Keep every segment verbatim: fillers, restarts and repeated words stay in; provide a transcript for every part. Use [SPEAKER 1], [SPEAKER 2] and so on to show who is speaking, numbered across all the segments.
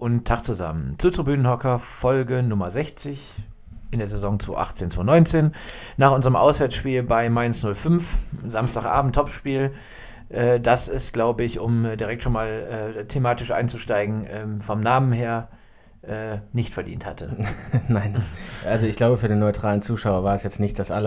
[SPEAKER 1] und Tag zusammen zu Tribünenhocker, Folge Nummer sechzig in der Saison zweitausendachtzehn zweitausendneunzehn. Nach unserem Auswärtsspiel bei Mainz null fünf, Samstagabend Topspiel. Äh, das ist, glaube ich, um direkt schon mal äh, thematisch einzusteigen, äh, vom Namen her äh, nicht verdient hatte.
[SPEAKER 2] Nein, also ich glaube, für den neutralen Zuschauer war es jetzt nicht das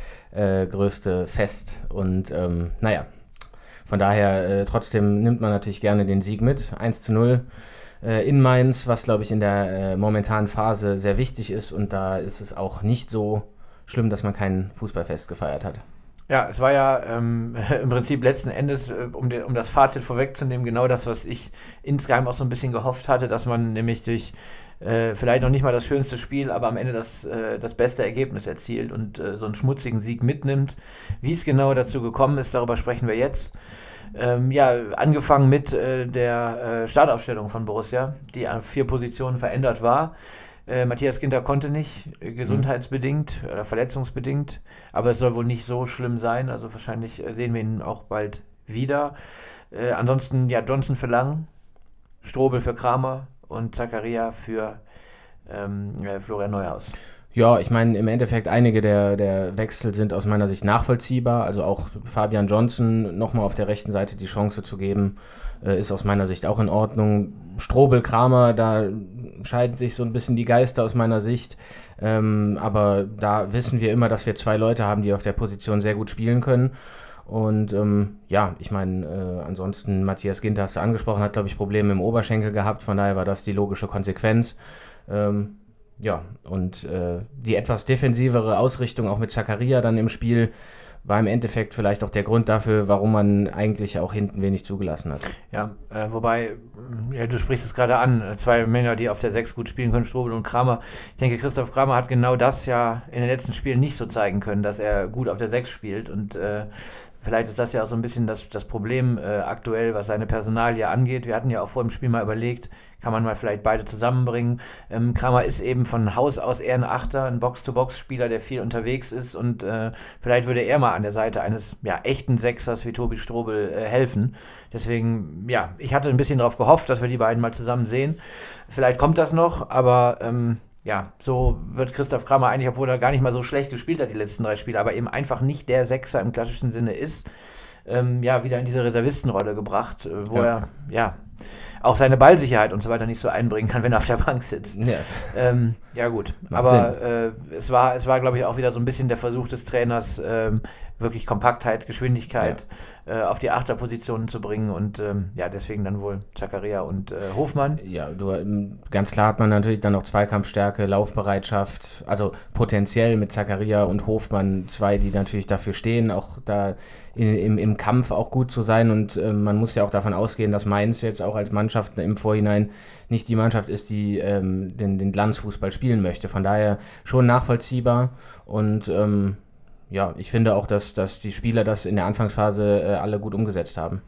[SPEAKER 2] allergrößte äh, Fest. Und ähm, naja, von daher äh, trotzdem nimmt man natürlich gerne den Sieg mit. eins zu null äh, in Mainz, was, glaube ich, in der äh, momentanen Phase sehr wichtig ist. Und da ist es auch nicht so schlimm, dass man kein Fußballfest gefeiert hat.
[SPEAKER 1] Ja, es war ja ähm, im Prinzip letzten Endes, äh, um, de, um das Fazit vorwegzunehmen, genau das, was ich insgeheim auch so ein bisschen gehofft hatte, dass man nämlich durch äh, vielleicht noch nicht mal das schönste Spiel, aber am Ende das, äh, das beste Ergebnis erzielt und äh, so einen schmutzigen Sieg mitnimmt. Wie es genau dazu gekommen ist, darüber sprechen wir jetzt. Ähm, ja, angefangen mit äh, der äh, Startaufstellung von Borussia, die an vier Positionen verändert war. Äh, Matthias Ginter konnte nicht, äh, gesundheitsbedingt oder verletzungsbedingt, aber es soll wohl nicht so schlimm sein, also wahrscheinlich äh, sehen wir ihn auch bald wieder. Äh, ansonsten, ja, Johnson für Lang, Strobel für Kramer und Zakaria für ähm, äh, Florian Neuhaus.
[SPEAKER 2] Ja, ich meine, im Endeffekt einige der, der Wechsel sind aus meiner Sicht nachvollziehbar, also auch Fabian Johnson nochmal auf der rechten Seite die Chance zu geben, äh, ist aus meiner Sicht auch in Ordnung. Strobel, Kramer, da scheiden sich so ein bisschen die Geister aus meiner Sicht, ähm, aber da wissen wir immer, dass wir zwei Leute haben, die auf der Position sehr gut spielen können. Und ähm, ja, ich meine, äh, ansonsten Matthias Ginter, hast du angesprochen, hat, glaube ich, Probleme im Oberschenkel gehabt, von daher war das die logische Konsequenz. Ähm, ja, und äh, die etwas defensivere Ausrichtung auch mit Zakaria dann im Spiel war im Endeffekt vielleicht auch der Grund dafür, warum man eigentlich auch hinten wenig zugelassen hat.
[SPEAKER 1] Ja, äh, wobei, ja, du sprichst es gerade an, zwei Männer, die auf der sechs gut spielen können, Strobel und Kramer. Ich denke, Christoph Kramer hat genau das ja in den letzten Spielen nicht so zeigen können, dass er gut auf der sechs spielt und äh, vielleicht ist das ja auch so ein bisschen das, das Problem äh, aktuell, was seine Personalie angeht. Wir hatten ja auch vor dem Spiel mal überlegt, kann man mal vielleicht beide zusammenbringen. Ähm, Kramer ist eben von Haus aus eher ein Achter, ein Box-to-Box-Spieler, der viel unterwegs ist und äh, vielleicht würde er mal an der Seite eines ja, echten Sechsers wie Tobi Strobel äh, helfen. Deswegen, ja, ich hatte ein bisschen darauf gehofft, dass wir die beiden mal zusammen sehen. Vielleicht kommt das noch, aber ähm, ja, so wird Christoph Kramer eigentlich, obwohl er gar nicht mal so schlecht gespielt hat die letzten drei Spiele, aber eben einfach nicht der Sechser im klassischen Sinne ist, ähm, ja, wieder in diese Reservistenrolle gebracht, äh, wo ja. er, ja, auch seine Ballsicherheit und so weiter nicht so einbringen kann, wenn er auf der Bank sitzt. Ja, ähm, ja gut, Macht aber äh, es war, es war, glaube ich, auch wieder so ein bisschen der Versuch des Trainers, ähm, wirklich Kompaktheit, Geschwindigkeit ja. äh, auf die Achterpositionen zu bringen und ähm, ja, deswegen dann wohl Zakaria und äh, Hofmann.
[SPEAKER 2] Ja, du, ganz klar hat man natürlich dann noch Zweikampfstärke, Laufbereitschaft, also potenziell mit Zakaria und Hofmann zwei, die natürlich dafür stehen, auch da in, im, im Kampf auch gut zu sein und äh, man muss ja auch davon ausgehen, dass Mainz jetzt auch als Mannschaft im Vorhinein nicht die Mannschaft ist, die ähm, den, den Glanzfußball spielen möchte. Von daher schon nachvollziehbar und ähm, ja, ich finde auch, dass, dass die Spieler das in der Anfangsphase äh, alle gut umgesetzt haben.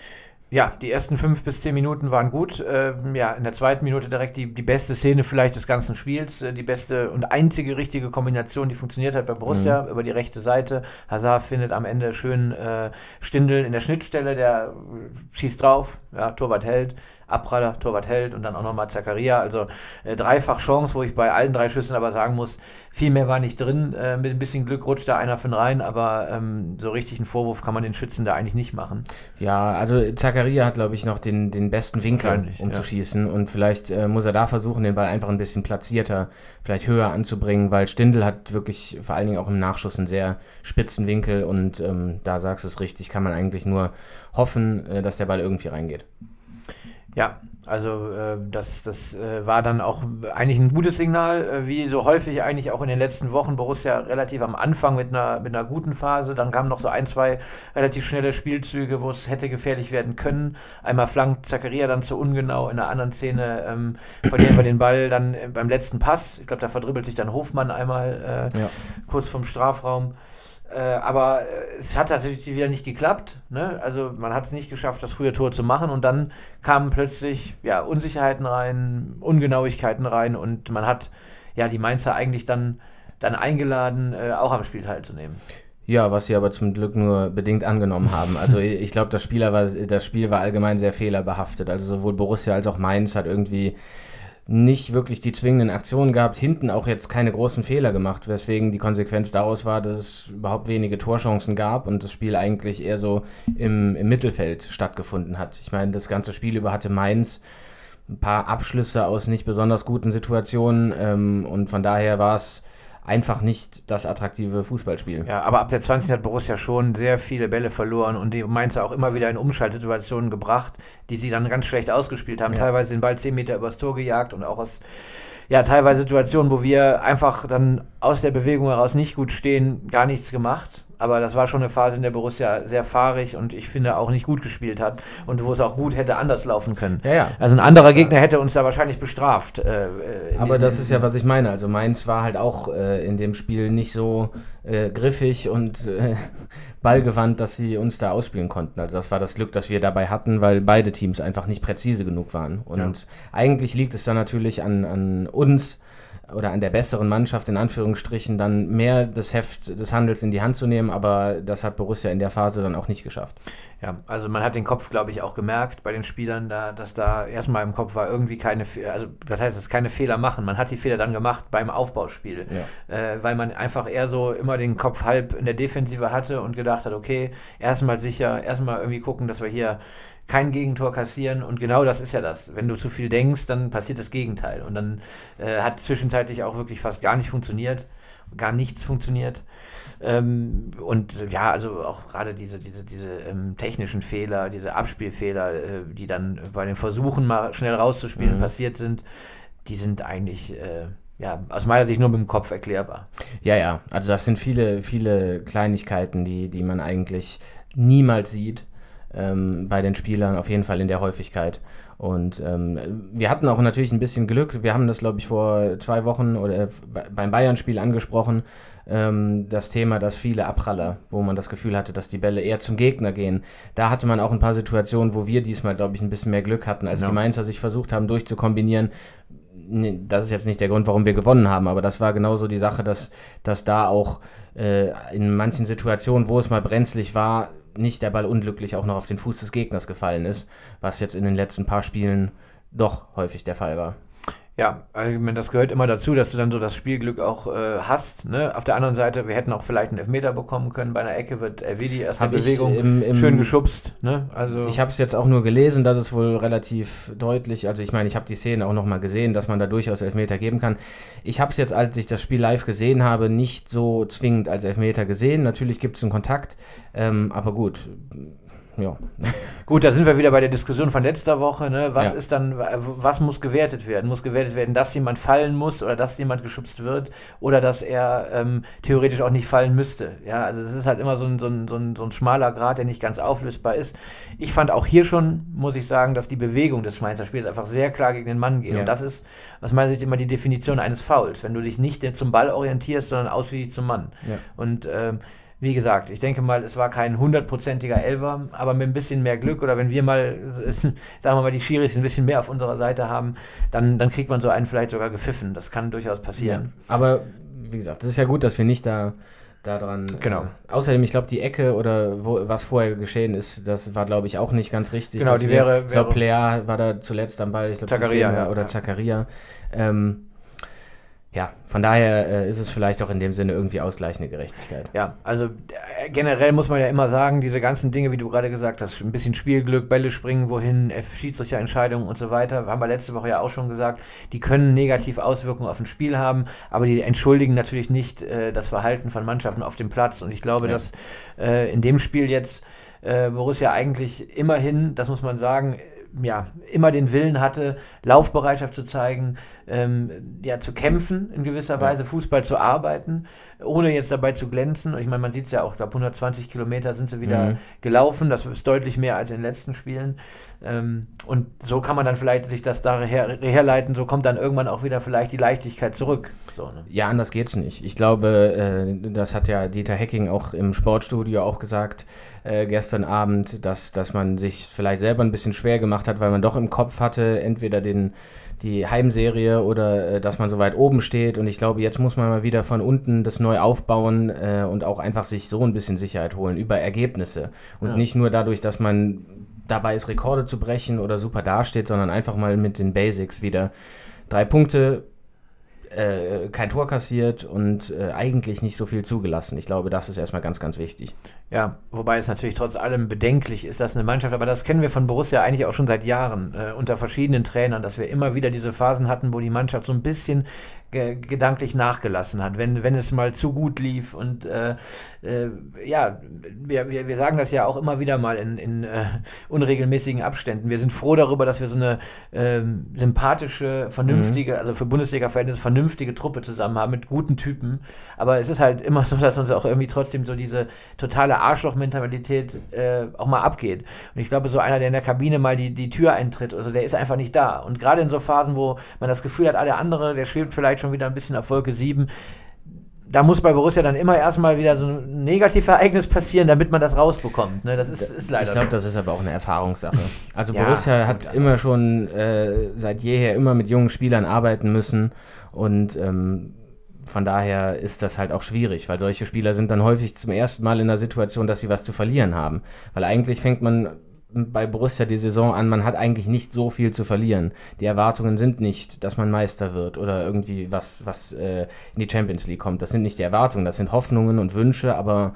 [SPEAKER 1] Ja, die ersten fünf bis zehn Minuten waren gut. Ähm, ja, in der zweiten Minute direkt die, die beste Szene vielleicht des ganzen Spiels. Äh, die beste und einzige richtige Kombination, die funktioniert hat bei Borussia, mhm. über die rechte Seite. Hazard findet am Ende schön äh, Stindl in der Schnittstelle, der äh, schießt drauf, ja, Torwart hält. Abpraller, Torwart hält und dann auch nochmal Zakaria, also äh, dreifach Chance, wo ich bei allen drei Schüssen aber sagen muss, viel mehr war nicht drin, äh, mit ein bisschen Glück rutscht da einer von rein, aber ähm, so richtig einen Vorwurf kann man den Schützen da eigentlich nicht machen.
[SPEAKER 2] Ja, also Zakaria hat, glaube ich, noch den, den besten Winkel, um ja. zu schießen und vielleicht äh, muss er da versuchen, den Ball einfach ein bisschen platzierter, vielleicht höher anzubringen, weil Stindl hat wirklich vor allen Dingen auch im Nachschuss einen sehr spitzen Winkel und ähm, da sagst du es richtig, kann man eigentlich nur hoffen, äh, dass der Ball irgendwie reingeht.
[SPEAKER 1] Ja, also äh, das, das äh, war dann auch eigentlich ein gutes Signal, äh, wie so häufig eigentlich auch in den letzten Wochen. Borussia relativ am Anfang mit einer, mit einer guten Phase, dann kamen noch so ein, zwei relativ schnelle Spielzüge, wo es hätte gefährlich werden können. Einmal flankt Zakaria dann zu ungenau, in einer anderen Szene ähm, verlieren wir den Ball dann äh, beim letzten Pass. Ich glaube, da verdribbelt sich dann Hofmann einmal äh, ja. kurz vom Strafraum. Äh, aber äh, es hat natürlich wieder nicht geklappt, ne? Also man hat es nicht geschafft, das frühe Tor zu machen und dann kamen plötzlich ja, Unsicherheiten rein, Ungenauigkeiten rein und man hat ja die Mainzer eigentlich dann, dann eingeladen, äh, auch am Spiel teilzunehmen.
[SPEAKER 2] Ja, was sie aber zum Glück nur bedingt angenommen haben. Also ich glaube, das, das Spiel war allgemein sehr fehlerbehaftet. Also sowohl Borussia als auch Mainz hat irgendwie nicht wirklich die zwingenden Aktionen gehabt, hinten auch jetzt keine großen Fehler gemacht, weswegen die Konsequenz daraus war, dass es überhaupt wenige Torchancen gab und das Spiel eigentlich eher so im, im Mittelfeld stattgefunden hat. Ich meine, das ganze Spiel über hatte Mainz ein paar Abschlüsse aus nicht besonders guten Situationen ähm, und von daher war es einfach nicht das attraktive Fußballspiel.
[SPEAKER 1] Ja, aber ab der zwanzig hat Borussia schon sehr viele Bälle verloren und die Mainzer auch immer wieder in Umschaltsituationen gebracht, die sie dann ganz schlecht ausgespielt haben. Ja. Teilweise den Ball zehn Meter übers Tor gejagt und auch aus, ja, teilweise Situationen, wo wir einfach dann aus der Bewegung heraus nicht gut stehen, gar nichts gemacht. Aber das war schon eine Phase, in der Borussia sehr fahrig und ich finde auch nicht gut gespielt hat und wo es auch gut hätte anders laufen können.
[SPEAKER 2] Ja, ja.
[SPEAKER 1] Also ein anderer Gegner hätte uns da wahrscheinlich bestraft. Äh,
[SPEAKER 2] Aber das ist ja, was ich meine. Also Mainz war halt auch äh, in dem Spiel nicht so äh, griffig und äh, ballgewandt, dass sie uns da ausspielen konnten. Also das war das Glück, das wir dabei hatten, weil beide Teams einfach nicht präzise genug waren. Und ja. eigentlich liegt es dann natürlich an, an uns, oder an der besseren Mannschaft in Anführungsstrichen dann mehr das Heft des Handels in die Hand zu nehmen, aber das hat Borussia in der Phase dann auch nicht geschafft.
[SPEAKER 1] Ja, also man hat den Kopf, glaube ich, auch gemerkt bei den Spielern, da, dass da erstmal im Kopf war, irgendwie keine, also das heißt, es keine Fehler machen. Man hat die Fehler dann gemacht beim Aufbauspiel, ja. äh, weil man einfach eher so immer den Kopf halb in der Defensive hatte und gedacht hat, okay, erstmal sicher, erstmal irgendwie gucken, dass wir hier kein Gegentor kassieren und genau das ist ja das. Wenn du zu viel denkst, dann passiert das Gegenteil und dann äh, hat zwischenzeitlich auch wirklich fast gar nicht funktioniert, gar nichts funktioniert ähm, und ja, also auch gerade diese, diese, diese ähm, technischen Fehler, diese Abspielfehler, äh, die dann bei den Versuchen mal schnell rauszuspielen mhm. passiert sind, die sind eigentlich äh, ja, aus meiner Sicht nur mit dem Kopf erklärbar.
[SPEAKER 2] Ja, ja, also das sind viele, viele Kleinigkeiten, die, die man eigentlich niemals sieht. Ähm, bei den Spielern, auf jeden Fall in der Häufigkeit. Und ähm, wir hatten auch natürlich ein bisschen Glück. Wir haben das, glaube ich, vor zwei Wochen oder beim Bayern-Spiel angesprochen, ähm, das Thema, dass viele Abpraller, wo man das Gefühl hatte, dass die Bälle eher zum Gegner gehen. Da hatte man auch ein paar Situationen, wo wir diesmal, glaube ich, ein bisschen mehr Glück hatten, als ja. die Mainzer sich versucht haben, durchzukombinieren. Das ist jetzt nicht der Grund, warum wir gewonnen haben, aber das war genauso die Sache, dass, dass da auch äh, in manchen Situationen, wo es mal brenzlig war, nicht der Ball unglücklich auch noch auf den Fuß des Gegners gefallen ist, was jetzt in den letzten paar Spielen doch häufig der Fall war.
[SPEAKER 1] Ja, ich meine, das gehört immer dazu, dass du dann so das Spielglück auch äh, hast. Ne? Auf der anderen Seite, wir hätten auch vielleicht einen Elfmeter bekommen können. Bei einer Ecke wird Elvedi erst der Bewegung im, im, schön geschubst. Ne? Also
[SPEAKER 2] ich habe es jetzt auch nur gelesen, dass es wohl relativ deutlich, also ich meine, ich habe die Szene auch nochmal gesehen, dass man da durchaus Elfmeter geben kann. Ich habe es jetzt, als ich das Spiel live gesehen habe, nicht so zwingend als Elfmeter gesehen. Natürlich gibt es einen Kontakt, ähm, aber gut. Ja.
[SPEAKER 1] Gut, da sind wir wieder bei der Diskussion von letzter Woche. Ne? Was ja. ist dann, was muss gewertet werden? Muss gewertet werden, dass jemand fallen muss oder dass jemand geschubst wird oder dass er ähm, theoretisch auch nicht fallen müsste? Ja, also es ist halt immer so ein, so, ein, so, ein, so ein schmaler Grat, der nicht ganz auflösbar ist. Ich fand auch hier schon, muss ich sagen, dass die Bewegung des Mainzer Spiels einfach sehr klar gegen den Mann geht. Ja. Und das ist aus meiner Sicht immer die Definition eines Fouls, wenn du dich nicht zum Ball orientierst, sondern ausweichst zum Mann. Ja. Und ähm, wie gesagt, ich denke mal, es war kein hundertprozentiger Elfer, aber mit ein bisschen mehr Glück oder wenn wir mal, sagen wir mal, die Schiris ein bisschen mehr auf unserer Seite haben, dann, dann kriegt man so einen vielleicht sogar gepfiffen. Das kann durchaus passieren.
[SPEAKER 2] Ja, aber wie gesagt, es ist ja gut, dass wir nicht da, da dran...
[SPEAKER 1] Genau.
[SPEAKER 2] Äh, außerdem, ich glaube, die Ecke oder wo, was vorher geschehen ist, das war, glaube ich, auch nicht ganz richtig.
[SPEAKER 1] Genau, die wäre...
[SPEAKER 2] Ich glaube, Plea war da zuletzt am Ball. Ich glaub,
[SPEAKER 1] Zakaria, ja.
[SPEAKER 2] Oder Zakaria. Ähm, Ja, von daher äh, ist es vielleicht auch in dem Sinne irgendwie ausgleichende Gerechtigkeit.
[SPEAKER 1] Ja, also äh, generell muss man ja immer sagen, diese ganzen Dinge, wie du gerade gesagt hast, ein bisschen Spielglück, Bälle springen, wohin, Schiedsrichterentscheidungen und so weiter, haben wir letzte Woche ja auch schon gesagt, die können negativ Auswirkungen auf ein Spiel haben, aber die entschuldigen natürlich nicht äh, das Verhalten von Mannschaften auf dem Platz und ich glaube, ja. dass äh, in dem Spiel jetzt äh, Borussia eigentlich immerhin, das muss man sagen, ja, immer den Willen hatte, Laufbereitschaft zu zeigen, ähm, ja, zu kämpfen in gewisser Weise, Fußball zu arbeiten, ohne jetzt dabei zu glänzen. Und ich meine, man sieht es ja auch, ich glaube, hundertzwanzig Kilometer sind sie wieder mhm. gelaufen, das ist deutlich mehr als in den letzten Spielen. Ähm, und so kann man dann vielleicht sich das da her- herleiten, so kommt dann irgendwann auch wieder vielleicht die Leichtigkeit zurück. So, ne?
[SPEAKER 2] Ja, anders geht's nicht. Ich glaube, äh, das hat ja Dieter Hecking auch im Sportstudio auch gesagt äh, gestern Abend, dass, dass man sich vielleicht selber ein bisschen schwer gemacht hat, weil man doch im Kopf hatte, entweder den, die Heimserie oder äh, dass man so weit oben steht. Und ich glaube, jetzt muss man mal wieder von unten das neu aufbauen äh, und auch einfach sich so ein bisschen Sicherheit holen über Ergebnisse. Und ja. nicht nur dadurch, dass man dabei ist, Rekorde zu brechen oder super dasteht, sondern einfach mal mit den Basics wieder drei Punkte, Äh, kein Tor kassiert und äh, eigentlich nicht so viel zugelassen. Ich glaube, das ist erstmal ganz, ganz wichtig.
[SPEAKER 1] Ja, wobei es natürlich trotz allem bedenklich ist, dass eine Mannschaft, aber das kennen wir von Borussia eigentlich auch schon seit Jahren, äh, unter verschiedenen Trainern, dass wir immer wieder diese Phasen hatten, wo die Mannschaft so ein bisschen ge- gedanklich nachgelassen hat, wenn, wenn es mal zu gut lief und äh, äh, ja, wir, wir, wir sagen das ja auch immer wieder mal in, in äh, unregelmäßigen Abständen. Wir sind froh darüber, dass wir so eine äh, sympathische, vernünftige, mhm. also für Bundesliga-Verhältnisse vernünftige Truppe zusammen haben mit guten Typen, aber es ist halt immer so, dass uns auch irgendwie trotzdem so diese totale Arschloch-Mentalität äh, auch mal abgeht. Und ich glaube, so einer, der in der Kabine mal die, die Tür eintritt, also der ist einfach nicht da. Und gerade in so Phasen, wo man das Gefühl hat, ah, der andere, der schwebt vielleicht schon wieder ein bisschen auf Wolke sieben, da muss bei Borussia dann immer erstmal wieder so ein Negativereignis passieren, damit man das rausbekommt. Ne? Das ist, ist leider
[SPEAKER 2] Ich glaube,
[SPEAKER 1] so.
[SPEAKER 2] Das ist aber auch eine Erfahrungssache. Also
[SPEAKER 1] Ja,
[SPEAKER 2] Borussia hat
[SPEAKER 1] gut,
[SPEAKER 2] immer schon äh, seit jeher immer mit jungen Spielern arbeiten müssen und ähm, von daher ist das halt auch schwierig, weil solche Spieler sind dann häufig zum ersten Mal in der Situation, dass sie was zu verlieren haben. Weil eigentlich fängt man bei Borussia die Saison an, man hat eigentlich nicht so viel zu verlieren. Die Erwartungen sind nicht, dass man Meister wird oder irgendwie was, was äh, in die Champions League kommt. Das sind nicht die Erwartungen, das sind Hoffnungen und Wünsche, aber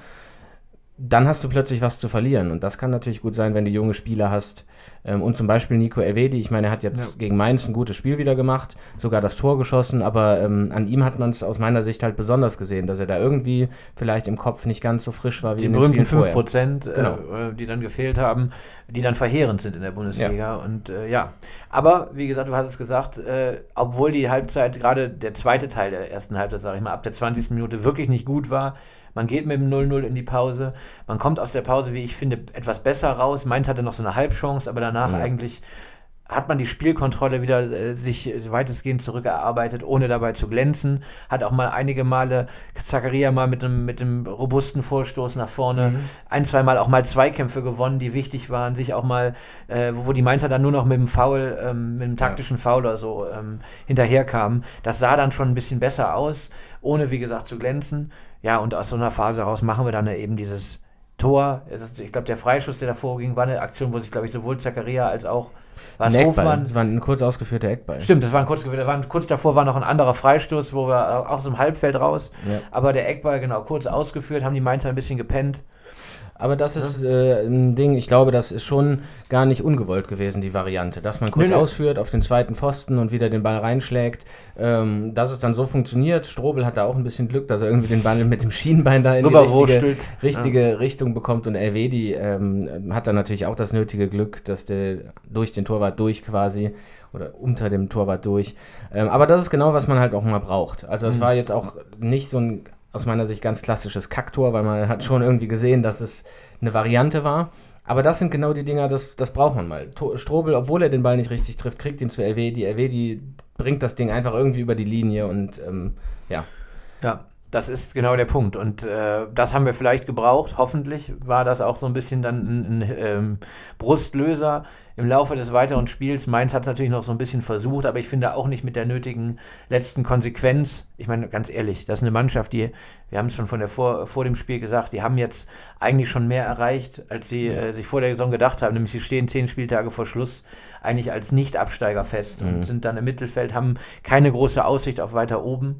[SPEAKER 2] dann hast du plötzlich was zu verlieren und das kann natürlich gut sein, wenn du junge Spieler hast ähm, und zum Beispiel Nico Elvedi, ich meine, er hat jetzt ja. gegen Mainz ein gutes Spiel wieder gemacht, sogar das Tor geschossen, aber ähm, an ihm hat man es aus meiner Sicht halt besonders gesehen, dass er da irgendwie vielleicht im Kopf nicht ganz so frisch war wie
[SPEAKER 1] die
[SPEAKER 2] in den Spielen
[SPEAKER 1] berühmten
[SPEAKER 2] vorher.
[SPEAKER 1] fünf Prozent,
[SPEAKER 2] Genau.
[SPEAKER 1] äh, die dann gefehlt haben, die dann verheerend sind in der Bundesliga
[SPEAKER 2] Ja.
[SPEAKER 1] und äh, ja, aber wie gesagt, du hast es gesagt, äh, obwohl die Halbzeit, gerade der zweite Teil der ersten Halbzeit, sage ich mal, ab der zwanzigsten Minute wirklich nicht gut war. Man geht mit dem null null in die Pause. Man kommt aus der Pause, wie ich finde, etwas besser raus. Mainz hatte noch so eine Halbchance, aber danach
[SPEAKER 2] ja.
[SPEAKER 1] eigentlich hat man die Spielkontrolle wieder äh, sich weitestgehend zurückerarbeitet, ohne dabei zu glänzen. Hat auch mal einige Male Zakaria mal mit einem mit einem robusten Vorstoß nach vorne, mhm. ein, zwei Mal auch mal Zweikämpfe gewonnen, die wichtig waren, sich auch mal, äh, wo die Mainzer dann nur noch mit dem Foul, ähm, mit dem taktischen ja. Foul oder so ähm, hinterherkamen. Das sah dann schon ein bisschen besser aus, ohne, wie gesagt, zu glänzen. Ja, und aus so einer Phase heraus machen wir dann eben dieses Tor. Ich glaube, der Freischuss, der davor ging, war eine Aktion, wo sich, glaube ich, sowohl Zakaria als auch
[SPEAKER 2] was Hofmann. Das war ein kurz ausgeführter Eckball.
[SPEAKER 1] Stimmt, das war ein kurz war kurz davor war noch ein anderer Freistoß, wo wir auch aus dem Halbfeld raus. Ja. Aber der Eckball, genau, kurz ausgeführt, haben die Mainzer ein bisschen gepennt.
[SPEAKER 2] Aber das ja. ist äh, ein Ding, ich glaube, das ist schon gar nicht ungewollt gewesen, die Variante. Dass man kurz nee, nee. ausführt auf den zweiten Pfosten und wieder den Ball reinschlägt. Ähm, dass es dann so funktioniert. Strobel hat da auch ein bisschen Glück, dass er irgendwie den Ball mit dem Schienbein da in die richtige, richtige ja. Richtung bekommt. Und Elvedi ähm, hat dann natürlich auch das nötige Glück, dass der durch den Torwart durch quasi oder unter dem Torwart durch. Ähm, aber das ist genau, was man halt auch mal braucht. Also es mhm. war jetzt auch nicht so ein aus meiner Sicht ganz klassisches Kacktor, weil man hat schon irgendwie gesehen, dass es eine Variante war. Aber das sind genau die Dinger, das, das braucht man mal. Strobel, obwohl er den Ball nicht richtig trifft, kriegt ihn zu Elvedi. Elvedi bringt das Ding einfach irgendwie über die Linie und ähm, ja.
[SPEAKER 1] Ja, das ist genau der Punkt. Und äh, das haben wir vielleicht gebraucht. Hoffentlich war das auch so ein bisschen dann ein, ein ähm, Brustlöser im Laufe des weiteren Spiels. Mainz hat es natürlich noch so ein bisschen versucht, aber ich finde auch nicht mit der nötigen letzten Konsequenz. Ich meine, ganz ehrlich, das ist eine Mannschaft, die, wir haben es schon von der vor, vor dem Spiel gesagt, die haben jetzt eigentlich schon mehr erreicht, als sie ja. äh, sich vor der Saison gedacht haben. Nämlich sie stehen zehn Spieltage vor Schluss eigentlich als Nicht-Absteiger fest mhm. und sind dann im Mittelfeld, haben keine große Aussicht auf weiter oben.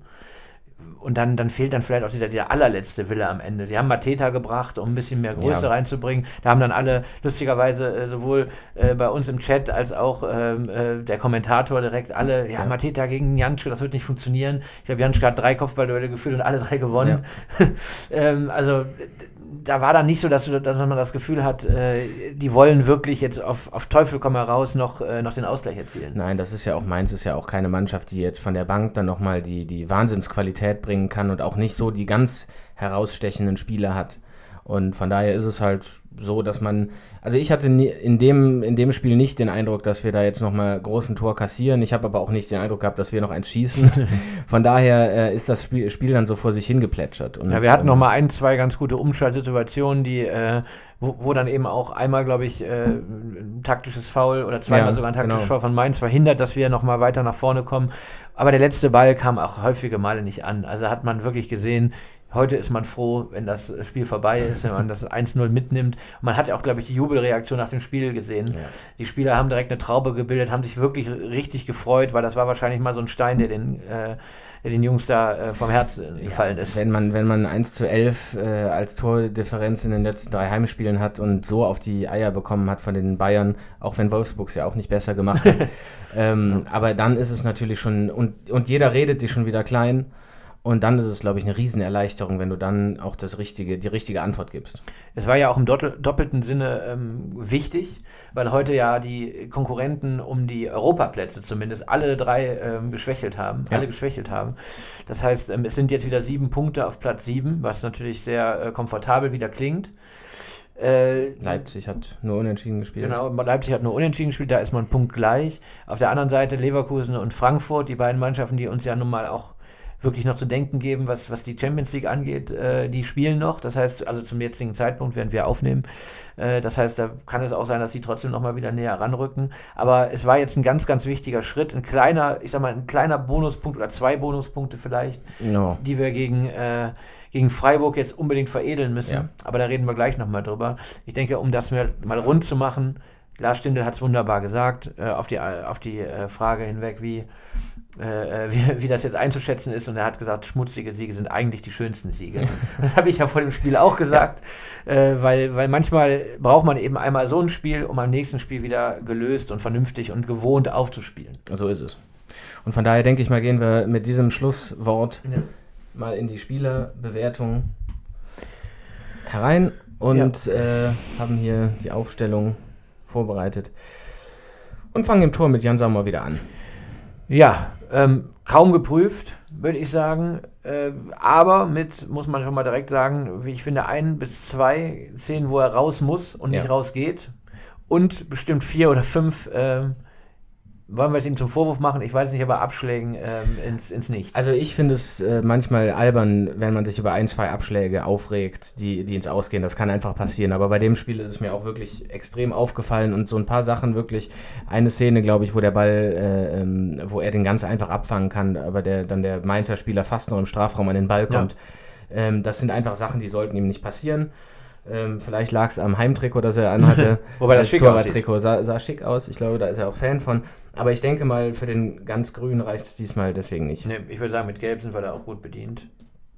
[SPEAKER 1] Und dann, dann fehlt dann vielleicht auch dieser, dieser allerletzte Wille am Ende. Die haben Mateta gebracht, um ein bisschen mehr Größe ja. reinzubringen. Da haben dann alle, lustigerweise, äh, sowohl äh, bei uns im Chat als auch ähm, äh, der Kommentator direkt alle, ja, ja. Mateta gegen Janschke, das wird nicht funktionieren. Ich glaube, Janschke hat drei Kopfballduelle geführt und alle drei gewonnen. Ja. ähm, also da war dann nicht so, dass, du, dass man das Gefühl hat, äh, die wollen wirklich jetzt auf, auf Teufel komm heraus noch, äh, noch den Ausgleich erzielen.
[SPEAKER 2] Nein, das ist ja auch, Mainz ist ja auch keine Mannschaft, die jetzt von der Bank dann nochmal die, die Wahnsinnsqualität bringen kann und auch nicht so die ganz herausstechenden Spieler hat. Und von daher ist es halt so, dass man, also ich hatte nie, in, dem, in dem Spiel nicht den Eindruck, dass wir da jetzt nochmal großen Tor kassieren. Ich habe aber auch nicht den Eindruck gehabt, dass wir noch eins schießen. Von daher äh, ist das Spiel, Spiel dann so vor sich hingeplätschert. Und
[SPEAKER 1] ja, wir hatten
[SPEAKER 2] ähm,
[SPEAKER 1] nochmal ein, zwei ganz gute Umschaltsituationen, die, äh, wo, wo dann eben auch einmal, glaube ich, äh, ein taktisches Foul oder zweimal
[SPEAKER 2] Ja,
[SPEAKER 1] sogar ein taktisches
[SPEAKER 2] genau.
[SPEAKER 1] Foul von Mainz verhindert, dass wir nochmal weiter nach vorne kommen. Aber der letzte Ball kam auch häufige Male nicht an. Also hat man wirklich gesehen, heute ist man froh, wenn das Spiel vorbei ist, wenn man das eins null mitnimmt. Und man hat ja auch, glaube ich, die Jubelreaktion nach dem Spiel gesehen. Ja. Die Spieler haben direkt eine Traube gebildet, haben sich wirklich richtig gefreut, weil das war wahrscheinlich mal so ein Stein, der den, äh, der den Jungs da äh, vom Herzen gefallen
[SPEAKER 2] ja,
[SPEAKER 1] ist.
[SPEAKER 2] Wenn man, wenn man eins zu elf äh, als Tordifferenz in den letzten drei Heimspielen hat und so auf die Eier bekommen hat von den Bayern, auch wenn Wolfsburg es ja auch nicht besser gemacht hat. ähm, ja. Aber dann ist es natürlich schon, und, und jeder redet dich schon wieder klein. Und dann ist es, glaube ich, eine Riesenerleichterung, wenn du dann auch das richtige, die richtige Antwort gibst.
[SPEAKER 1] Es war ja auch im doppelten Sinne ähm, wichtig, weil heute ja die Konkurrenten um die Europaplätze zumindest alle drei ähm, geschwächelt haben, ja. alle geschwächelt haben. Das heißt, ähm, es sind jetzt wieder sieben Punkte auf Platz sieben, was natürlich sehr äh, komfortabel wieder klingt.
[SPEAKER 2] Äh, Leipzig hat nur unentschieden gespielt.
[SPEAKER 1] Genau, Leipzig hat nur unentschieden gespielt, da ist man punktgleich. Auf der anderen Seite Leverkusen und Frankfurt, die beiden Mannschaften, die uns ja nun mal auch wirklich noch zu denken geben, was, was die Champions League angeht, äh, die spielen noch, das heißt, also zum jetzigen Zeitpunkt, während wir aufnehmen, äh, das heißt, da kann es auch sein, dass die trotzdem noch mal wieder näher ranrücken, aber es war jetzt ein ganz, ganz wichtiger Schritt, ein kleiner, ich sag mal, ein kleiner Bonuspunkt oder zwei Bonuspunkte vielleicht,
[SPEAKER 2] no.
[SPEAKER 1] die wir gegen, äh, gegen Freiburg jetzt unbedingt veredeln müssen, ja. aber da reden wir gleich noch mal drüber. Ich denke, um das mal, mal rund zu machen, Lars Stindl hat es wunderbar gesagt, äh, auf die, auf die äh, Frage hinweg, wie Äh, wie, wie das jetzt einzuschätzen ist, und er hat gesagt, schmutzige Siege sind eigentlich die schönsten Siege. Das habe ich ja vor dem Spiel auch gesagt, ja. äh, weil, weil manchmal braucht man eben einmal so ein Spiel, um am nächsten Spiel wieder gelöst und vernünftig und gewohnt aufzuspielen.
[SPEAKER 2] So ist es. Und von daher denke ich mal, gehen wir mit diesem Schlusswort ja. mal in die Spielerbewertung herein und ja. äh, haben hier die Aufstellung vorbereitet und fangen im Tor mit Jan Sommer wieder an.
[SPEAKER 1] Ja, ähm, kaum geprüft, würde ich sagen, äh, aber mit, muss man schon mal direkt sagen, wie ich finde, ein bis zwei Szenen, wo er raus muss und ja. nicht rausgeht, und bestimmt vier oder fünf, äh, wollen wir es ihm zum Vorwurf machen, ich weiß nicht, aber Abschlägen ähm, ins, ins Nichts.
[SPEAKER 2] Also ich finde es äh, manchmal albern, wenn man sich über ein, zwei Abschläge aufregt, die, die ins Ausgehen, das kann einfach passieren, aber bei dem Spiel ist es mir auch wirklich extrem aufgefallen und so ein paar Sachen wirklich, eine Szene, glaube ich, wo der Ball, äh, ähm, wo er den ganz einfach abfangen kann, aber der, dann der Mainzer Spieler fast noch im Strafraum an den Ball kommt, ja. ähm, das sind einfach Sachen, die sollten ihm nicht passieren. Ähm, vielleicht lag es am Heimtrikot, das er anhatte.
[SPEAKER 1] Wobei das schick aussieht.
[SPEAKER 2] Trikot sah, sah schick aus. Ich glaube, da ist er auch Fan von. Aber ich denke mal, für den ganz Grün reicht es diesmal deswegen nicht.
[SPEAKER 1] Nee, ich würde sagen, mit Gelb sind wir da auch gut bedient.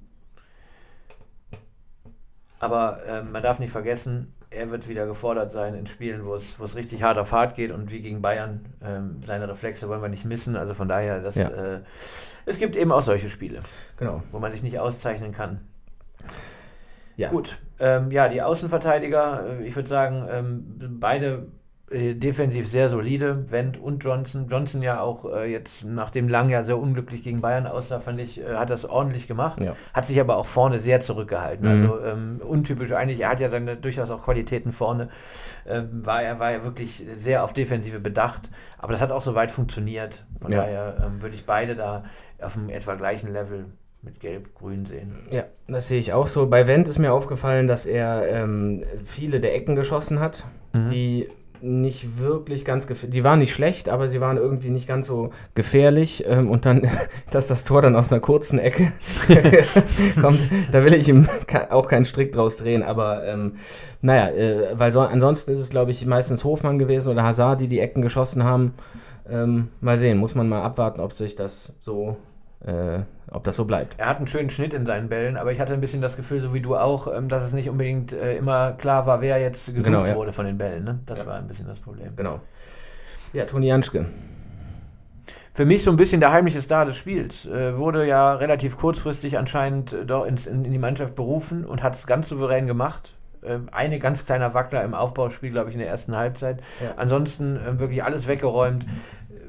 [SPEAKER 1] Aber äh, man darf nicht vergessen, er wird wieder gefordert sein in Spielen, wo es richtig hart auf hart geht, und wie gegen Bayern, ähm, seine Reflexe wollen wir nicht missen. Also von daher, das, ja. äh, es gibt eben auch solche Spiele,
[SPEAKER 2] genau,
[SPEAKER 1] wo man sich nicht auszeichnen kann.
[SPEAKER 2] Ja.
[SPEAKER 1] Gut, ähm, ja, die Außenverteidiger, äh, ich würde sagen, ähm, beide äh, defensiv sehr solide, Wendt und Johnson. Johnson ja auch äh, jetzt, nachdem Lang ja sehr unglücklich gegen Bayern aussah, fand ich, äh, hat das ordentlich gemacht,
[SPEAKER 2] ja.
[SPEAKER 1] hat sich aber auch vorne sehr zurückgehalten.
[SPEAKER 2] Mhm.
[SPEAKER 1] Also ähm, untypisch eigentlich, er hat ja seine durchaus auch Qualitäten vorne, ähm, war er war ja wirklich sehr auf Defensive bedacht, aber das hat auch soweit funktioniert. Von
[SPEAKER 2] ja.
[SPEAKER 1] daher ähm, würde ich beide da auf einem etwa gleichen Level mit Gelb-Grün sehen.
[SPEAKER 2] Ja, das sehe ich auch so. Bei Wendt ist mir aufgefallen, dass er ähm, viele der Ecken geschossen hat, mhm. die nicht wirklich ganz gefährlich, die waren nicht schlecht, aber sie waren irgendwie nicht ganz so gefährlich, ähm, und dann, dass das Tor dann aus einer kurzen Ecke kommt, da will ich ihm auch keinen Strick draus drehen, aber ähm, naja, äh, weil so, ansonsten ist es, glaube ich, meistens Hofmann gewesen oder Hazard, die die Ecken geschossen haben. Ähm, mal sehen, muss man mal abwarten, ob sich das so Äh, ob das so bleibt.
[SPEAKER 1] Er hat einen schönen Schnitt in seinen Bällen, aber ich hatte ein bisschen das Gefühl, so wie du auch, ähm, dass es nicht unbedingt äh, immer klar war, wer jetzt gesucht
[SPEAKER 2] genau, ja.
[SPEAKER 1] wurde von den Bällen. Ne? Das
[SPEAKER 2] ja.
[SPEAKER 1] war ein bisschen das Problem.
[SPEAKER 2] Genau. Ja, Toni Janschke.
[SPEAKER 1] Für mich so ein bisschen der heimliche Star des Spiels. Äh, wurde ja relativ kurzfristig anscheinend äh, doch ins, in, in die Mannschaft berufen und hat es ganz souverän gemacht. Äh, eine ganz kleiner Wackler im Aufbauspiel, glaube ich, in der ersten Halbzeit. Ja. Ansonsten äh, wirklich alles weggeräumt.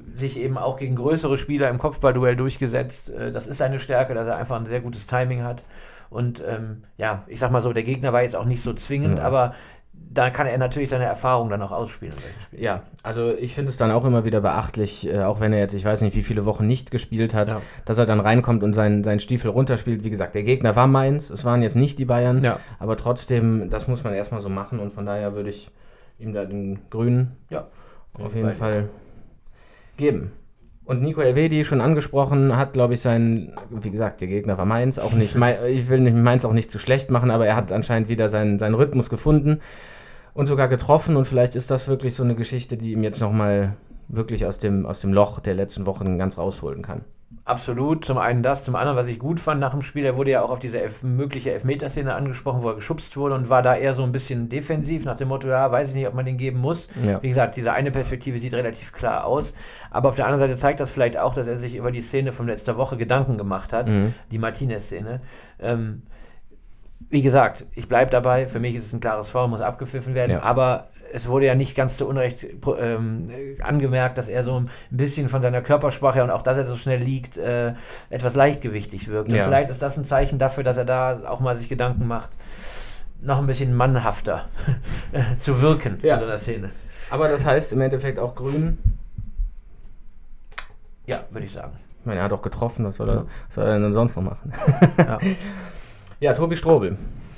[SPEAKER 1] sich eben auch gegen größere Spieler im Kopfballduell durchgesetzt. Äh, das ist seine Stärke, dass er einfach ein sehr gutes Timing hat. Und ähm, ja, ich sag mal so, der Gegner war jetzt auch nicht so zwingend, ja. aber da kann er natürlich seine Erfahrung dann auch ausspielen.
[SPEAKER 2] Ja, also ich finde es dann auch immer wieder beachtlich, äh, auch wenn er jetzt, ich weiß nicht, wie viele Wochen nicht gespielt hat, ja. dass er dann reinkommt und seinen, seinen Stiefel runterspielt. Wie gesagt, der Gegner war Mainz, es waren jetzt nicht die Bayern, ja. aber trotzdem, das muss man erstmal so machen und von daher würde ich ihm da den Grünen
[SPEAKER 1] ja.
[SPEAKER 2] auf jeden Fall geben. Und Nico Elvedi, schon angesprochen, hat, glaube ich, seinen, wie gesagt, der Gegner war Mainz, auch nicht, ich will nicht Mainz auch nicht zu schlecht machen, aber er hat anscheinend wieder seinen, seinen Rhythmus gefunden und sogar getroffen und vielleicht ist das wirklich so eine Geschichte, die ihm jetzt nochmal wirklich aus dem, aus dem Loch der letzten Wochen ganz rausholen kann.
[SPEAKER 1] Absolut, zum einen das, zum anderen, was ich gut fand nach dem Spiel, er wurde ja auch auf diese Elf- mögliche Elfmeterszene angesprochen, wo er geschubst wurde und war da eher so ein bisschen defensiv, nach dem Motto, ja, weiß ich nicht, ob man den geben muss. Ja. Wie gesagt, diese eine Perspektive sieht relativ klar aus, aber auf der anderen Seite zeigt das vielleicht auch, dass er sich über die Szene von letzter Woche Gedanken gemacht hat, mhm. die Martinez-Szene. Ähm, wie gesagt, ich bleibe dabei, für mich ist es ein klares Foul, muss abgepfiffen werden, ja. aber es wurde ja nicht ganz zu Unrecht ähm, angemerkt, dass er so ein bisschen von seiner Körpersprache und auch, dass er so schnell liegt, äh, etwas leichtgewichtig wirkt. Und ja. vielleicht ist das ein Zeichen dafür, dass er da auch mal sich Gedanken macht, noch ein bisschen mannhafter zu wirken
[SPEAKER 2] ja.
[SPEAKER 1] in so einer Szene.
[SPEAKER 2] Aber das heißt im Endeffekt auch Grün?
[SPEAKER 1] Ja, würde ich sagen.
[SPEAKER 2] Ich meine, er hat auch getroffen, was soll er, was soll er denn sonst noch machen? ja. ja, Tobi Strobel.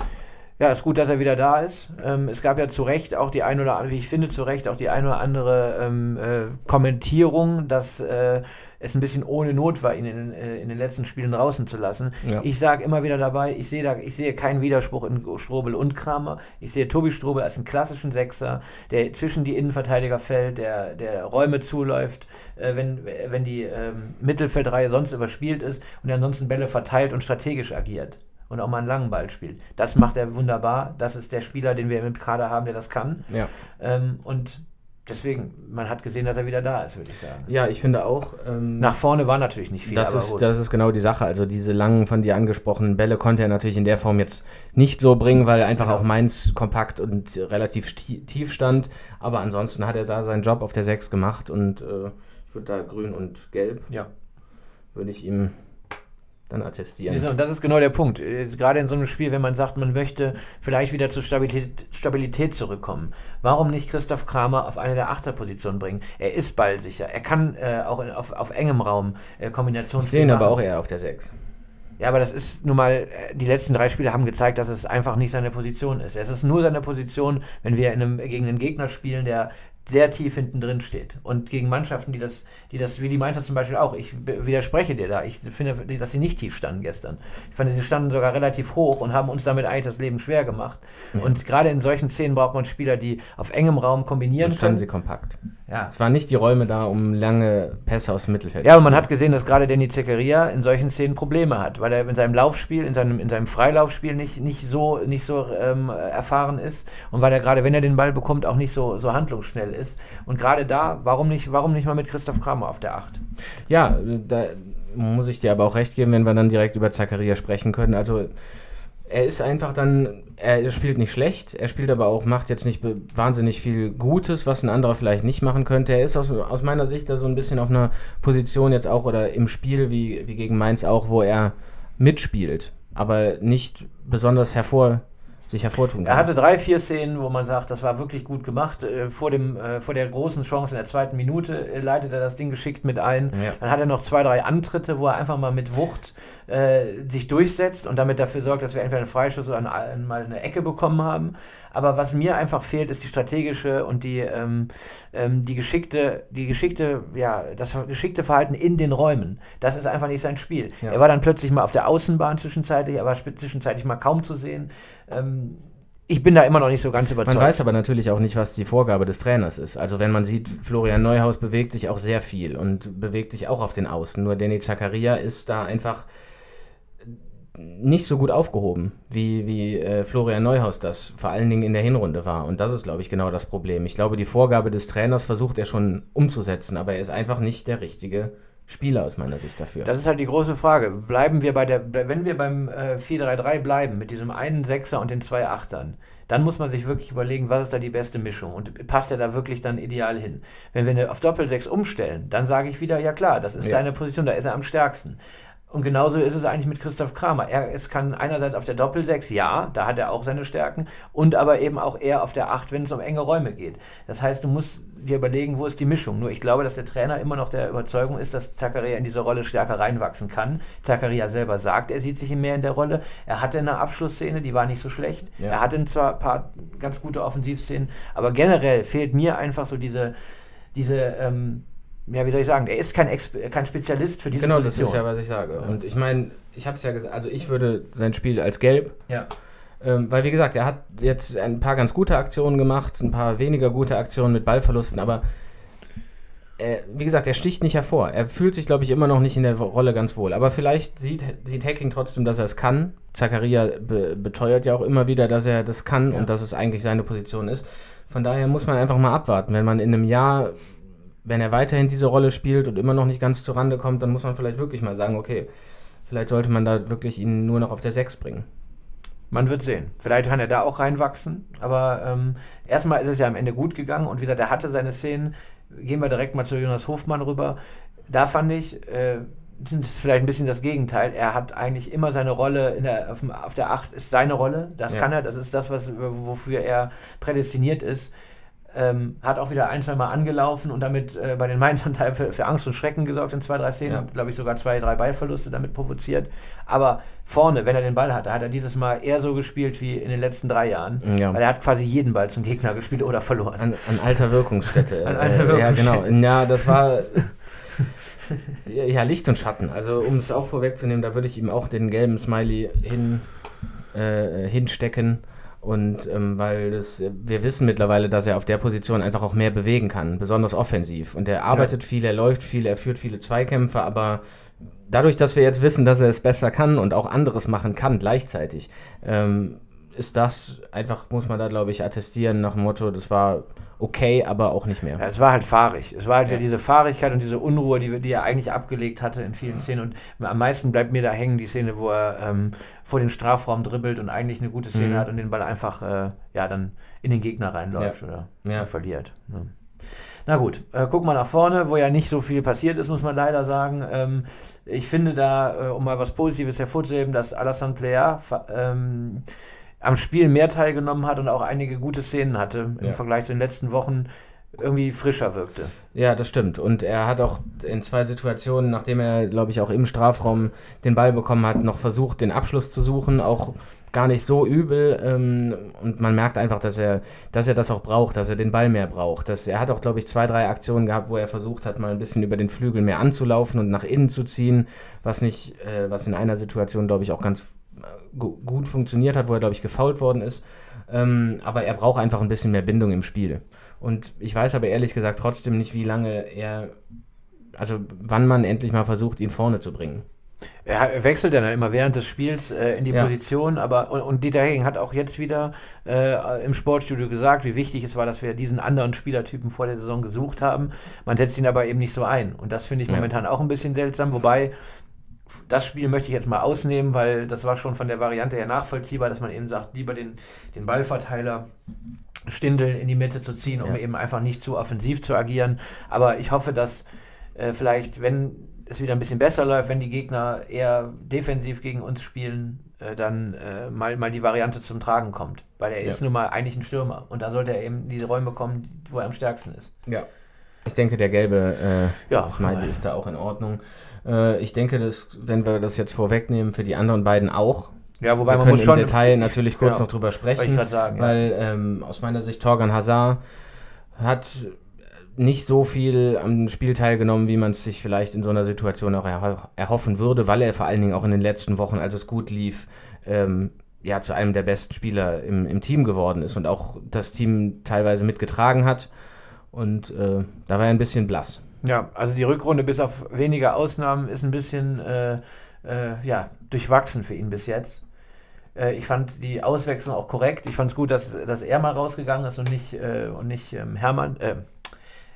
[SPEAKER 1] Ja, ist gut, dass er wieder da ist. Ähm, es gab ja zu Recht auch die ein oder andere, wie ich finde, zu Recht auch die ein oder andere ähm, äh, Kommentierung, dass äh, es ein bisschen ohne Not war, ihn in, äh, in den letzten Spielen draußen zu lassen. Ja. Ich sage immer wieder dabei, ich sehe da, ich sehe keinen Widerspruch in Strobel und Kramer. Ich sehe Tobi Strobel als einen klassischen Sechser, der zwischen die Innenverteidiger fällt, der, der Räume zuläuft, äh, wenn, wenn die ähm, Mittelfeldreihe sonst überspielt ist und der ansonsten Bälle verteilt und strategisch agiert. Und auch mal einen langen Ball spielt. Das macht er wunderbar. Das ist der Spieler, den wir im Kader haben, der das kann.
[SPEAKER 2] Ja.
[SPEAKER 1] Ähm, und deswegen, man hat gesehen, dass er wieder da ist, würde ich sagen.
[SPEAKER 2] Ja, ich finde auch. Ähm,
[SPEAKER 1] Nach vorne war natürlich nicht viel.
[SPEAKER 2] Das,
[SPEAKER 1] aber
[SPEAKER 2] ist,
[SPEAKER 1] gut.
[SPEAKER 2] das ist genau die Sache. Also diese langen, von dir angesprochenen Bälle konnte er natürlich in der Form jetzt nicht so bringen, weil einfach genau. auch Mainz kompakt und relativ tief stand. Aber ansonsten hat er da seinen Job auf der sechs gemacht und äh, ich würde da grün und gelb,
[SPEAKER 1] ja.
[SPEAKER 2] würde ich ihm dann attestieren.
[SPEAKER 1] Und das ist genau der Punkt. Gerade in so einem Spiel, wenn man sagt, man möchte vielleicht wieder zur Stabilität, Stabilität zurückkommen. Warum nicht Christoph Kramer auf eine der Achterpositionen bringen? Er ist ballsicher. Er kann äh, auch in, auf, auf engem Raum äh, Kombinationen
[SPEAKER 2] sehen, aber auch eher auf der sechs.
[SPEAKER 1] Ja, aber das ist nun mal, die letzten drei Spiele haben gezeigt, dass es einfach nicht seine Position ist. Es ist nur seine Position, wenn wir in einem, gegen einen Gegner spielen, der sehr tief hinten drin steht. Und gegen Mannschaften, die das, die das, wie die Mainzer zum Beispiel auch, ich widerspreche dir da, ich finde, dass sie nicht tief standen gestern. Ich fand, sie standen sogar relativ hoch und haben uns damit eigentlich das Leben schwer gemacht. Ja. Und gerade in solchen Szenen braucht man Spieler, die auf engem Raum kombinieren
[SPEAKER 2] Dann standen
[SPEAKER 1] können.
[SPEAKER 2] sie kompakt.
[SPEAKER 1] Ja.
[SPEAKER 2] Es waren nicht die Räume da, um lange Pässe aus dem Mittelfeld
[SPEAKER 1] Ja, aber man hat gesehen, dass gerade Danny Zakaria in solchen Szenen Probleme hat, weil er in seinem Laufspiel, in seinem, in seinem Freilaufspiel nicht, nicht so, nicht so ähm, erfahren ist und weil er gerade, wenn er den Ball bekommt, auch nicht so, so handlungsschnell ist. Und gerade da, warum nicht, warum nicht mal mit Christoph Kramer auf der acht?
[SPEAKER 2] Ja, da muss ich dir aber auch recht geben, wenn wir dann direkt über Zakaria sprechen können. Also er ist einfach dann, er spielt nicht schlecht, er spielt aber auch, macht jetzt nicht wahnsinnig viel Gutes, was ein anderer vielleicht nicht machen könnte. Er ist aus, aus meiner Sicht da so ein bisschen auf einer Position jetzt auch oder im Spiel wie, wie gegen Mainz auch, wo er mitspielt, aber nicht besonders hervor sich hervortun kann.
[SPEAKER 1] Er hatte drei, vier Szenen, wo man sagt, das war wirklich gut gemacht. Äh, vor, dem, äh, vor der großen Chance in der zweiten Minute äh, leitet er das Ding geschickt mit ein. Ja. Dann hat er noch zwei, drei Antritte, wo er einfach mal mit Wucht äh, sich durchsetzt und damit dafür sorgt, dass wir entweder einen Freischuss oder eine, mal eine Ecke bekommen haben. Aber was mir einfach fehlt, ist die strategische und die, ähm, ähm, die geschickte, die geschickte, ja, das geschickte Verhalten in den Räumen. Das ist einfach nicht sein Spiel. Ja. Er war dann plötzlich mal auf der Außenbahn zwischenzeitlich, er war zwischenzeitlich mal kaum zu sehen. Ähm, ich bin da immer noch nicht so ganz überzeugt.
[SPEAKER 2] Man weiß aber natürlich auch nicht, was die Vorgabe des Trainers ist. Also wenn man sieht, Florian Neuhaus bewegt sich auch sehr viel und bewegt sich auch auf den Außen. Nur Danny Zakaria ist da einfach nicht so gut aufgehoben, wie, wie äh, Florian Neuhaus das vor allen Dingen in der Hinrunde war. Und das ist, glaube ich, genau das Problem. Ich glaube, die Vorgabe des Trainers versucht er schon umzusetzen, aber er ist einfach nicht der richtige Spieler aus meiner Sicht dafür.
[SPEAKER 1] Das ist halt die große Frage. Bleiben wir bei der, wenn wir beim äh, vier drei drei bleiben, mit diesem einen Sechser und den zwei Achtern, dann muss man sich wirklich überlegen, was ist da die beste Mischung und passt er da wirklich dann ideal hin. Wenn wir auf Doppelsechs umstellen, dann sage ich wieder, ja klar, das ist ja. seine Position, da ist er am stärksten. Und genauso ist es eigentlich mit Christoph Kramer. Er es kann einerseits auf der Doppelsechs, ja, da hat er auch seine Stärken, und aber eben auch eher auf der acht, wenn es um enge Räume geht. Das heißt, du musst dir überlegen, wo ist die Mischung. Nur ich glaube, dass der Trainer immer noch der Überzeugung ist, dass Zakaria in diese Rolle stärker reinwachsen kann. Zakaria selber sagt, er sieht sich mehr in der Rolle. Er hatte eine Abschlussszene, die war nicht so schlecht. Ja. Er hatte zwar ein paar ganz gute Offensivszenen, aber generell fehlt mir einfach so diese, diese ähm, ja, wie soll ich sagen, er ist kein, Exper- kein Spezialist für diese
[SPEAKER 2] genau,
[SPEAKER 1] Position.
[SPEAKER 2] Genau, das ist ja, was ich sage. Und ich meine, ich habe es ja gesagt, also ich würde sein Spiel als gelb,
[SPEAKER 1] ja.
[SPEAKER 2] ähm, weil wie gesagt, er hat jetzt ein paar ganz gute Aktionen gemacht, ein paar weniger gute Aktionen mit Ballverlusten, aber er, wie gesagt, er sticht nicht hervor. Er fühlt sich, glaube ich, immer noch nicht in der Rolle ganz wohl. Aber vielleicht sieht, sieht Hacking trotzdem, dass er es kann. Zakaria be- beteuert ja auch immer wieder, dass er das kann ja. und dass es eigentlich seine Position ist. Von daher muss man einfach mal abwarten. Wenn man in einem Jahr... Wenn er weiterhin diese Rolle spielt und immer noch nicht ganz zur Rande kommt, dann muss man vielleicht wirklich mal sagen, okay, vielleicht sollte man da wirklich ihn nur noch auf der sechs bringen.
[SPEAKER 1] Man wird sehen. Vielleicht kann er da auch reinwachsen, aber ähm, erstmal ist es ja am Ende gut gegangen und wie gesagt, er hatte seine Szenen. Gehen wir direkt mal zu Jonas Hofmann rüber. Da fand ich, äh, das ist vielleicht ein bisschen das Gegenteil. Er hat eigentlich immer seine Rolle in der, auf, dem, auf der acht ist seine Rolle. Das ja. kann er, das ist das, was, wofür er prädestiniert ist. Ähm, hat auch wieder ein, zwei Mal angelaufen und damit äh, bei den Mainzern für, für Angst und Schrecken gesorgt in zwei, drei Szenen. Ja. Glaube ich sogar zwei, drei Ballverluste damit provoziert. Aber vorne, wenn er den Ball hatte, hat er dieses Mal eher so gespielt wie in den letzten drei Jahren. Ja. Weil er hat quasi jeden Ball zum Gegner gespielt oder verloren.
[SPEAKER 2] An, an alter Wirkungsstätte.
[SPEAKER 1] an alter Wirkungsstätte.
[SPEAKER 2] Ja, genau. Ja, das war... ja, Licht und Schatten. Also um es auch vorwegzunehmen, da würde ich ihm auch den gelben Smiley hin, äh, hinstecken. Und ähm, weil das, wir wissen mittlerweile, dass er auf der Position einfach auch mehr bewegen kann, besonders offensiv. Und er arbeitet ja. viel, er läuft viel, er führt viele Zweikämpfe, aber dadurch, dass wir jetzt wissen, dass er es besser kann und auch anderes machen kann gleichzeitig, ähm, ist das einfach, muss man da glaube ich attestieren nach dem Motto, das war okay, aber auch nicht mehr.
[SPEAKER 1] Ja, es war halt fahrig. Es war halt ja. diese Fahrigkeit und diese Unruhe, die, die er eigentlich abgelegt hatte in vielen Szenen. Und am meisten bleibt mir da hängen die Szene, wo er ähm, vor den Strafraum dribbelt und eigentlich eine gute Szene mhm. hat und den Ball einfach äh, ja, dann in den Gegner reinläuft ja. oder ja. verliert. Ja. Na gut, äh, guck mal nach vorne, wo ja nicht so viel passiert ist, muss man leider sagen. Ähm, ich finde da, äh, um mal was Positives hervorzuheben, dass Alassane Plea ähm, am Spiel mehr teilgenommen hat und auch einige gute Szenen hatte im ja. Vergleich zu den letzten Wochen, irgendwie frischer wirkte.
[SPEAKER 2] Ja, das stimmt. Und er hat auch in zwei Situationen, nachdem er, glaube ich, auch im Strafraum den Ball bekommen hat, noch versucht, den Abschluss zu suchen, auch gar nicht so übel. Ähm, und man merkt einfach, dass er, dass er das auch braucht, dass er den Ball mehr braucht. Dass, er hat auch, glaube ich, zwei, drei Aktionen gehabt, wo er versucht hat, mal ein bisschen über den Flügel mehr anzulaufen und nach innen zu ziehen, was nicht, äh, was in einer Situation, glaube ich, auch ganz gut funktioniert hat, wo er, glaube ich, gefoult worden ist. Ähm, aber er braucht einfach ein bisschen mehr Bindung im Spiel. Und ich weiß aber ehrlich gesagt trotzdem nicht, wie lange er, also wann man endlich mal versucht, ihn vorne zu bringen.
[SPEAKER 1] Er wechselt dann immer während des Spiels äh, in die ja. Position, aber und, und Dieter Hecking hat auch jetzt wieder äh, im Sportstudio gesagt, wie wichtig es war, dass wir diesen anderen Spielertypen vor der Saison gesucht haben. Man setzt ihn aber eben nicht so ein. Und das finde ich ja. momentan auch ein bisschen seltsam, wobei das Spiel möchte ich jetzt mal ausnehmen, weil das war schon von der Variante her nachvollziehbar, dass man eben sagt, lieber den, den Ballverteiler Stindl in die Mitte zu ziehen, um ja. eben einfach nicht zu offensiv zu agieren. Aber ich hoffe, dass äh, vielleicht, wenn es wieder ein bisschen besser läuft, wenn die Gegner eher defensiv gegen uns spielen, äh, dann äh, mal, mal die Variante zum Tragen kommt. Weil er ja. ist nun mal eigentlich ein Stürmer und da sollte er eben die Räume kommen, wo er am stärksten ist.
[SPEAKER 2] Ja. Ich denke, der gelbe äh, ja, Smiley ist da auch in Ordnung. Äh, ich denke, dass, wenn wir das jetzt vorwegnehmen, für die anderen beiden auch.
[SPEAKER 1] Ja, wobei
[SPEAKER 2] wir
[SPEAKER 1] man
[SPEAKER 2] können
[SPEAKER 1] muss schon
[SPEAKER 2] im Detail natürlich kurz
[SPEAKER 1] genau,
[SPEAKER 2] noch drüber sprechen,
[SPEAKER 1] ich sagen,
[SPEAKER 2] weil
[SPEAKER 1] ja.
[SPEAKER 2] ähm, aus meiner Sicht Thorgan Hazard hat nicht so viel am Spiel teilgenommen, wie man es sich vielleicht in so einer Situation auch erho- erhoffen würde, weil er vor allen Dingen auch in den letzten Wochen, als es gut lief, ähm, ja, zu einem der besten Spieler im, im Team geworden ist und auch das Team teilweise mitgetragen hat. Und äh, da war er ein bisschen blass.
[SPEAKER 1] Ja, also die Rückrunde bis auf wenige Ausnahmen ist ein bisschen äh, äh, ja, durchwachsen für ihn bis jetzt. Äh, ich fand die Auswechslung auch korrekt. Ich fand es gut, dass, dass er mal rausgegangen ist und nicht, äh, und nicht ähm, Hermann, äh,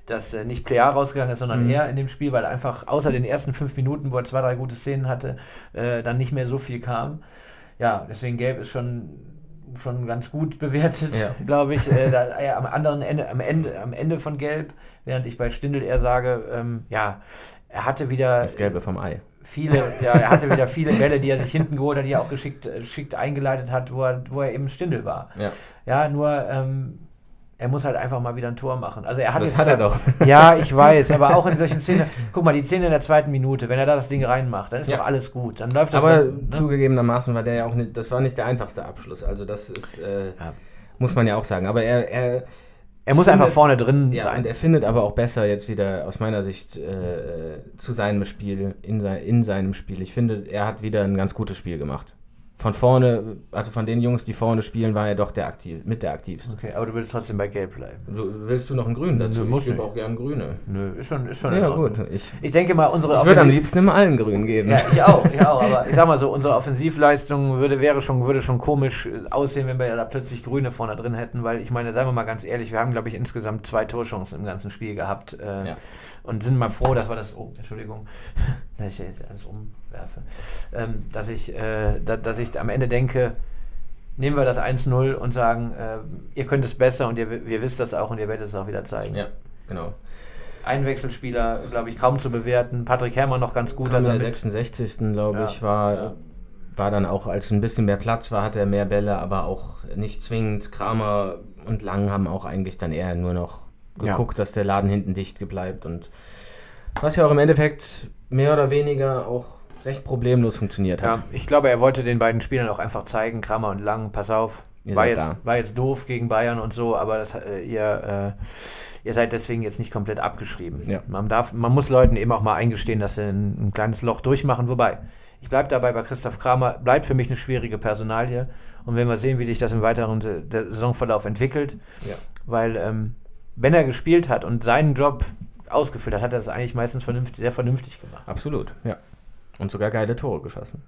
[SPEAKER 1] dass äh, nicht Plea rausgegangen ist, sondern mhm. er in dem Spiel, weil einfach außer den ersten fünf Minuten, wo er zwei, drei gute Szenen hatte, äh, dann nicht mehr so viel kam. Ja, deswegen Gelb ist schon, schon ganz gut bewertet, ja. glaube ich. Äh, da, ja, am anderen Ende, am Ende, am Ende von Gelb, während ich bei Stindl eher sage, ähm, ja, er hatte wieder...
[SPEAKER 2] Das Gelbe vom Ei.
[SPEAKER 1] Viele, ja, er hatte wieder viele Bälle, die er sich hinten geholt hat, die er auch geschickt, geschickt eingeleitet hat, wo er, wo er eben Stindl war.
[SPEAKER 2] Ja,
[SPEAKER 1] ja nur... Ähm, er muss halt einfach mal wieder ein Tor machen. Also er hat
[SPEAKER 2] das
[SPEAKER 1] jetzt
[SPEAKER 2] hat er doch.
[SPEAKER 1] Ja, ich weiß, aber auch in solchen Szenen, guck mal, die Szene in der zweiten Minute, wenn er da das Ding reinmacht, dann ist ja. doch alles gut. Dann läuft das
[SPEAKER 2] aber
[SPEAKER 1] dann, ne?
[SPEAKER 2] Zugegebenermaßen war der ja auch nicht, das war nicht der einfachste Abschluss. Also das ist, äh, ja. muss man ja auch sagen. Aber er, er,
[SPEAKER 1] er muss findet, einfach vorne drin
[SPEAKER 2] ja,
[SPEAKER 1] sein.
[SPEAKER 2] Und er findet aber auch besser jetzt wieder aus meiner Sicht äh, zu seinem Spiel, in, sein, in seinem Spiel. Ich finde, er hat wieder ein ganz gutes Spiel gemacht. Von vorne, also von den Jungs, die vorne spielen, war er doch der aktiv, mit der aktivste.
[SPEAKER 1] Okay, aber du willst trotzdem bei Gelb bleiben.
[SPEAKER 2] Du, willst du noch ein Grün dazu?
[SPEAKER 1] Nö,
[SPEAKER 2] ich gebe auch gern Grüne.
[SPEAKER 1] Nö, ist schon, ist schon
[SPEAKER 2] ja, gut. Ich,
[SPEAKER 1] ich denke mal, unsere
[SPEAKER 2] Ich würde am liebsten immer allen Grün geben.
[SPEAKER 1] Ja, ich auch, ich auch. Aber ich sag mal so, unsere Offensivleistung würde, wäre schon, würde schon komisch aussehen, wenn wir da plötzlich Grüne vorne drin hätten, weil ich meine, seien wir mal ganz ehrlich, wir haben, glaube ich, insgesamt zwei Torchancen im ganzen Spiel gehabt äh,
[SPEAKER 2] ja.
[SPEAKER 1] und sind mal froh, dass wir das, oh, Entschuldigung, dass ich jetzt alles umwerfe, ähm, dass ich, äh, da, dass ich am Ende denke, nehmen wir das eins null und sagen, äh, ihr könnt es besser und ihr, ihr wisst das auch und ihr werdet es auch wieder zeigen.
[SPEAKER 2] Ja, genau.
[SPEAKER 1] Einwechselspieler, glaube ich, kaum zu bewerten. Patrick Herrmann noch ganz gut.
[SPEAKER 2] Kam also der sechsundsechzigsten glaube ja. ich, war, ja. war dann auch, als ein bisschen mehr Platz war, hatte er mehr Bälle, aber auch nicht zwingend. Kramer und Lang haben auch eigentlich dann eher nur noch geguckt, ja. dass der Laden hinten dicht bleibt. Und was ja auch im Endeffekt mehr oder weniger auch recht problemlos funktioniert hat.
[SPEAKER 1] Ja, ich glaube, er wollte den beiden Spielern auch einfach zeigen, Kramer und Lang, pass auf, war jetzt, war jetzt doof gegen Bayern und so, aber das, äh, ihr, äh, ihr seid deswegen jetzt nicht komplett abgeschrieben.
[SPEAKER 2] Ja.
[SPEAKER 1] Man darf, man muss Leuten eben auch mal eingestehen, dass sie ein, ein kleines Loch durchmachen, wobei, ich bleibe dabei bei Christoph Kramer, bleibt für mich eine schwierige Personalie und wenn wir sehen, wie sich das im weiteren der Saisonverlauf entwickelt,
[SPEAKER 2] ja.
[SPEAKER 1] weil ähm, wenn er gespielt hat und seinen Job ausgeführt hat, hat er das eigentlich meistens vernünftig, sehr vernünftig gemacht.
[SPEAKER 2] Absolut, ja. Und sogar geile Tore geschossen.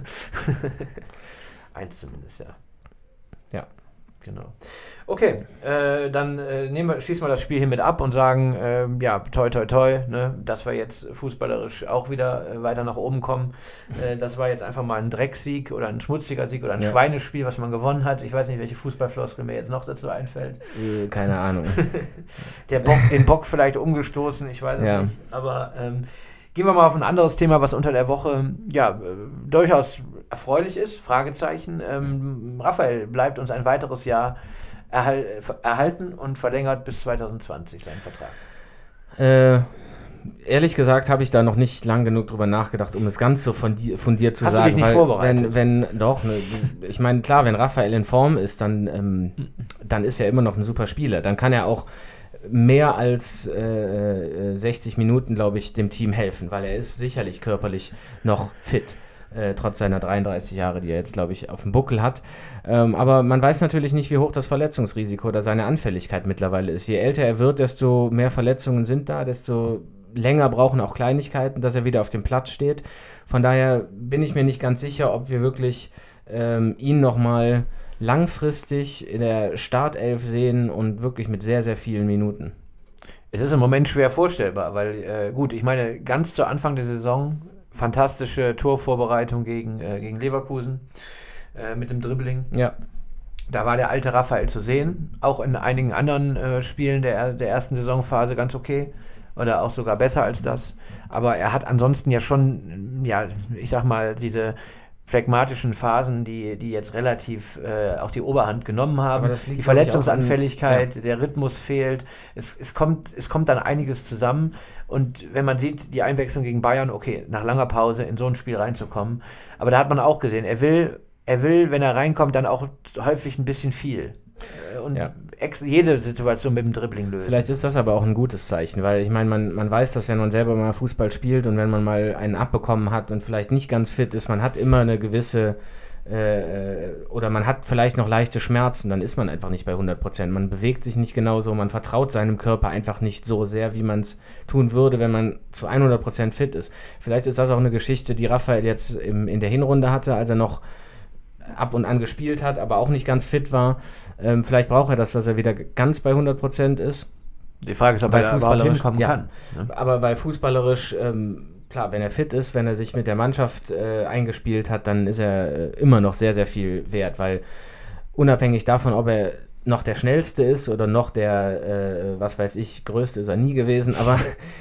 [SPEAKER 1] Eins zumindest, ja.
[SPEAKER 2] Ja.
[SPEAKER 1] Genau. Okay, äh, dann äh, nehmen wir, schließen wir das Spiel hier mit ab und sagen, äh, ja, toi, toi, toi, ne, dass wir jetzt fußballerisch auch wieder äh, weiter nach oben kommen. Äh, das war jetzt einfach mal ein Drecksieg oder ein schmutziger Sieg oder ein
[SPEAKER 2] ja.
[SPEAKER 1] Schweinespiel, was man gewonnen hat. Ich weiß nicht, welche Fußballfloskel mir jetzt noch dazu einfällt.
[SPEAKER 2] Äh, keine Ahnung.
[SPEAKER 1] Der Bock, den Bock vielleicht umgestoßen, ich weiß es
[SPEAKER 2] ja.
[SPEAKER 1] nicht. Aber ähm, gehen wir mal auf ein anderes Thema, was unter der Woche ja äh, durchaus erfreulich ist. Fragezeichen. Ähm, Raphael bleibt uns ein weiteres Jahr erhal- erhalten und verlängert bis zwanzig zwanzig seinen Vertrag.
[SPEAKER 2] Äh, ehrlich gesagt habe ich da noch nicht lang genug drüber nachgedacht, um es ganz so fundiert, fundiert zu
[SPEAKER 1] Hast
[SPEAKER 2] sagen.
[SPEAKER 1] Hast du dich nicht
[SPEAKER 2] weil,
[SPEAKER 1] vorbereitet?
[SPEAKER 2] Wenn, wenn doch, ne, ich meine, klar, wenn Raphael in Form ist, dann, ähm, dann ist er immer noch ein super Spieler. Dann kann er auch mehr als äh, sechzig Minuten, glaube ich, dem Team helfen, weil er ist sicherlich körperlich noch fit, äh, trotz seiner dreiunddreißig Jahre, die er jetzt, glaube ich, auf dem Buckel hat. Ähm, aber man weiß natürlich nicht, wie hoch das Verletzungsrisiko oder seine Anfälligkeit mittlerweile ist. Je älter er wird, desto mehr Verletzungen sind da, desto länger brauchen auch Kleinigkeiten, dass er wieder auf dem Platz steht. Von daher bin ich mir nicht ganz sicher, ob wir wirklich ähm, ihn nochmal langfristig in der Startelf sehen und wirklich mit sehr, sehr vielen Minuten.
[SPEAKER 1] Es ist im Moment schwer vorstellbar, weil, äh, gut, ich meine, ganz zu Anfang der Saison, fantastische Torvorbereitung gegen, äh, gegen Leverkusen äh, mit dem Dribbling.
[SPEAKER 2] Ja.
[SPEAKER 1] Da war der alte Raphael zu sehen, auch in einigen anderen äh, Spielen der, der ersten Saisonphase ganz okay oder auch sogar besser als das. Aber er hat ansonsten ja schon, ja, ich sag mal, diese phlegmatischen Phasen, die, die jetzt relativ äh, auch die Oberhand genommen haben. Die Verletzungsanfälligkeit, an, ja. der Rhythmus fehlt. Es, es, kommt, es kommt dann einiges zusammen. Und wenn man sieht, die Einwechslung gegen Bayern, okay, nach langer Pause in so ein Spiel reinzukommen. Aber da hat man auch gesehen, er will, er will, wenn er reinkommt, dann auch häufig ein bisschen viel. Und
[SPEAKER 2] ja.
[SPEAKER 1] ex- jede Situation mit dem Dribbling lösen.
[SPEAKER 2] Vielleicht ist das aber auch ein gutes Zeichen, weil ich meine, man, man weiß, dass wenn man selber mal Fußball spielt und wenn man mal einen abbekommen hat und vielleicht nicht ganz fit ist, man hat immer eine gewisse äh, oder man hat vielleicht noch leichte Schmerzen, dann ist man einfach nicht bei hundert Prozent. Man bewegt sich nicht genauso, man vertraut seinem Körper einfach nicht so sehr, wie man es tun würde, wenn man zu hundert Prozent fit ist. Vielleicht ist das auch eine Geschichte, die Raphael jetzt im, in der Hinrunde hatte, als er noch ab und an gespielt hat, aber auch nicht ganz fit war. Ähm, vielleicht braucht er das, dass er wieder ganz bei hundert Prozent ist.
[SPEAKER 1] Die Frage ist, ob
[SPEAKER 2] weil
[SPEAKER 1] er überhaupt hinkommen
[SPEAKER 2] ja,
[SPEAKER 1] kann. Ne?
[SPEAKER 2] Aber weil fußballerisch, ähm, klar, wenn er fit ist, wenn er sich mit der Mannschaft äh, eingespielt hat, dann ist er äh, immer noch sehr, sehr viel wert, weil unabhängig davon, ob er noch der Schnellste ist oder noch der, äh, was weiß ich, Größte ist er nie gewesen, aber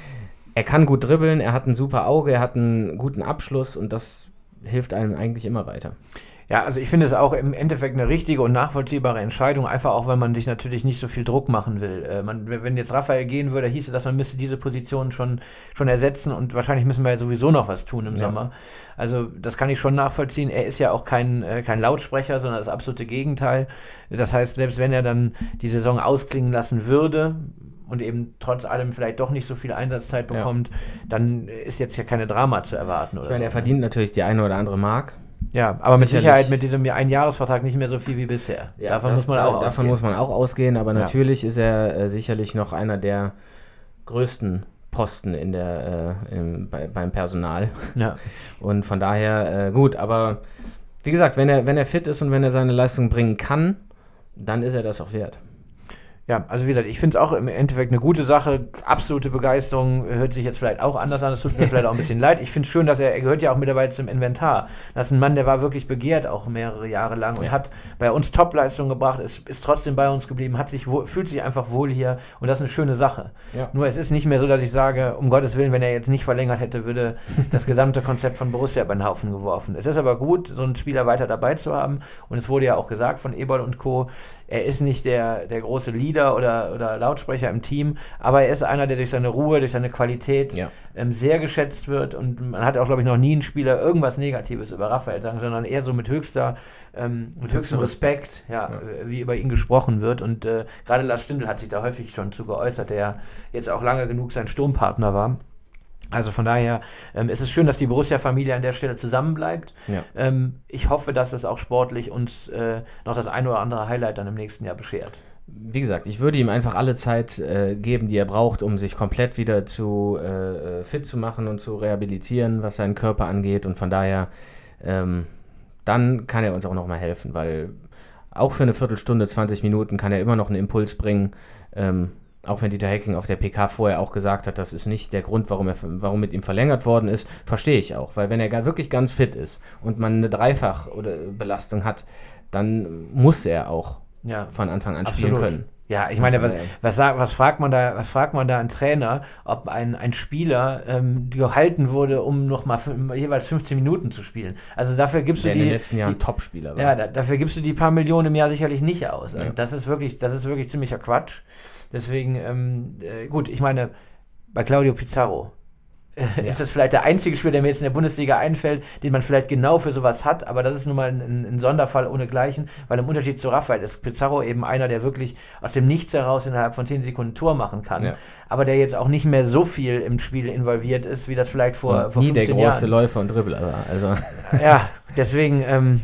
[SPEAKER 2] er kann gut dribbeln, er hat ein super Auge, er hat einen guten Abschluss und das hilft einem eigentlich immer weiter.
[SPEAKER 1] Ja, also ich finde es auch im Endeffekt eine richtige und nachvollziehbare Entscheidung, einfach auch, weil man sich natürlich nicht so viel Druck machen will. Äh, man, wenn jetzt Raphael gehen würde, hieße das, man müsste diese Position schon, schon ersetzen und wahrscheinlich müssen wir ja sowieso noch was tun im ja. Sommer. Also das kann ich schon nachvollziehen. Er ist ja auch kein, äh, kein Lautsprecher, sondern das absolute Gegenteil. Das heißt, selbst wenn er dann die Saison ausklingen lassen würde und eben trotz allem vielleicht doch nicht so viel Einsatzzeit bekommt, ja. dann ist jetzt ja keine Drama zu erwarten. Oder
[SPEAKER 2] ich meine,
[SPEAKER 1] so.
[SPEAKER 2] Er verdient natürlich die eine oder andere Mark.
[SPEAKER 1] Ja, aber mit Sicherheit mit diesem Einjahresvertrag nicht mehr so viel wie bisher.
[SPEAKER 2] Ja,
[SPEAKER 1] davon
[SPEAKER 2] das,
[SPEAKER 1] muss man auch
[SPEAKER 2] davon
[SPEAKER 1] ausgehen.
[SPEAKER 2] muss man auch ausgehen, aber
[SPEAKER 1] ja.
[SPEAKER 2] natürlich ist er äh, sicherlich noch einer der größten Posten in der, äh, im, bei, beim Personal.
[SPEAKER 1] Ja.
[SPEAKER 2] Und von daher äh, gut, aber wie gesagt, wenn er, wenn er fit ist und wenn er seine Leistung bringen kann, dann ist er das auch wert.
[SPEAKER 1] Ja, also wie gesagt, ich finde es auch im Endeffekt eine gute Sache. Absolute Begeisterung hört sich jetzt vielleicht auch anders an. Es tut mir vielleicht auch ein bisschen leid. Ich finde es schön, dass er, er gehört ja auch mittlerweile zum Inventar. Das ist ein Mann, der war wirklich begehrt, auch mehrere Jahre lang und ja. hat bei uns Topleistungen gebracht, ist, ist trotzdem bei uns geblieben, hat sich wohl, fühlt sich einfach wohl hier und das ist eine schöne Sache. Ja. Nur es ist nicht mehr so, dass ich sage, um Gottes Willen, wenn er jetzt nicht verlängert hätte, würde das gesamte Konzept von Borussia über den Haufen geworfen. Es ist aber gut, so einen Spieler weiter dabei zu haben und es wurde ja auch gesagt von Eberl und Co., er ist nicht der, der große Leader oder, oder Lautsprecher im Team, aber er ist einer, der durch seine Ruhe, durch seine Qualität ja. ähm, sehr geschätzt wird und man hat auch, glaube ich, noch nie einen Spieler irgendwas Negatives über Raphael sagen, sondern eher so mit höchster, ähm, mit höchstem Respekt, ja, ja. wie über ihn gesprochen wird und äh, gerade Lars Stindl hat sich da häufig schon zu geäußert, der ja jetzt auch lange genug sein Sturmpartner war. Also von daher ähm, ist es schön, dass die Borussia-Familie an der Stelle zusammenbleibt. Ja. Ähm, ich hoffe, dass es auch sportlich uns äh, noch das ein oder andere Highlight dann im nächsten Jahr beschert.
[SPEAKER 2] Wie gesagt, ich würde ihm einfach alle Zeit äh, geben, die er braucht, um sich komplett wieder zu äh, fit zu machen und zu rehabilitieren, was seinen Körper angeht. Und von daher, ähm, dann kann er uns auch nochmal helfen, weil auch für eine Viertelstunde, zwanzig Minuten kann er immer noch einen Impuls bringen. Ähm, Auch wenn Dieter Hecking auf der P K vorher auch gesagt hat, das ist nicht der Grund, warum, er, warum mit ihm verlängert worden ist, verstehe ich auch. Weil wenn er wirklich ganz fit ist und man eine Dreifach-Belastung hat, dann muss er auch ja, von Anfang an spielen
[SPEAKER 1] absolut. können. Ja, ich meine, was, was, sagt, was, fragt man da, was fragt man da einen Trainer, ob ein, ein Spieler ähm, gehalten wurde, um nochmal jeweils fünfzehn Minuten zu spielen? Also dafür gibst
[SPEAKER 2] der
[SPEAKER 1] du die...
[SPEAKER 2] in den letzten Jahren Top-Spieler war.
[SPEAKER 1] Ja, da, dafür gibst du die paar Millionen im Jahr sicherlich nicht aus. Ja. Das ist wirklich, das ist wirklich ziemlicher Quatsch. Deswegen, ähm, äh, gut, ich meine, bei Claudio Pizarro äh, ja. ist das vielleicht der einzige Spieler, der mir jetzt in der Bundesliga einfällt, den man vielleicht genau für sowas hat, aber das ist nun mal ein, ein Sonderfall ohnegleichen, weil im Unterschied zu Raphael ist Pizarro eben einer, der wirklich aus dem Nichts heraus innerhalb von zehn Sekunden ein Tor machen kann, ja. aber der jetzt auch nicht mehr so viel im Spiel involviert ist, wie das vielleicht vor, vor
[SPEAKER 2] fünfzehn Jahren. Nie der große
[SPEAKER 1] Jahren.
[SPEAKER 2] Läufer und Dribbler war. Also.
[SPEAKER 1] Ja, deswegen... Ähm,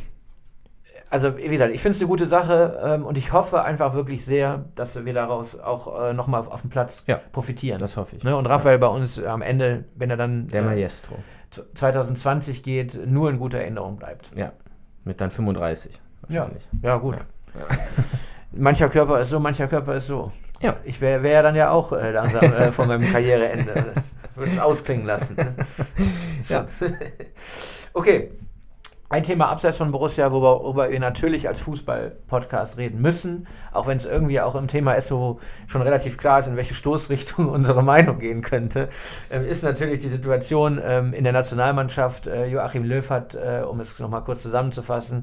[SPEAKER 1] Also, wie gesagt, ich finde es eine gute Sache ähm, und ich hoffe einfach wirklich sehr, dass wir daraus auch äh, nochmal auf, auf dem Platz
[SPEAKER 2] ja,
[SPEAKER 1] profitieren.
[SPEAKER 2] Das hoffe ich.
[SPEAKER 1] Ne? Und Raphael ja. bei uns äh, am Ende, wenn er dann
[SPEAKER 2] der Maestro
[SPEAKER 1] äh, zwanzig zwanzig geht, nur in guter Erinnerung bleibt.
[SPEAKER 2] Ja, mit dann fünfunddreißig wahrscheinlich.
[SPEAKER 1] Ja, ja gut. Ja. Ja. Mancher Körper ist so, mancher Körper ist so.
[SPEAKER 2] Ja.
[SPEAKER 1] Ich wäre wär dann ja auch äh, langsam äh, von meinem Karriereende. Würde es ausklingen lassen. Ne? Ja. Okay. Ein Thema abseits von Borussia, worüber wir natürlich als Fußball-Podcast reden müssen, auch wenn es irgendwie auch ein Thema ist, wo schon relativ klar ist, in welche Stoßrichtung unsere Meinung gehen könnte, ist natürlich die Situation in der Nationalmannschaft. Joachim Löw hat, um es nochmal kurz zusammenzufassen,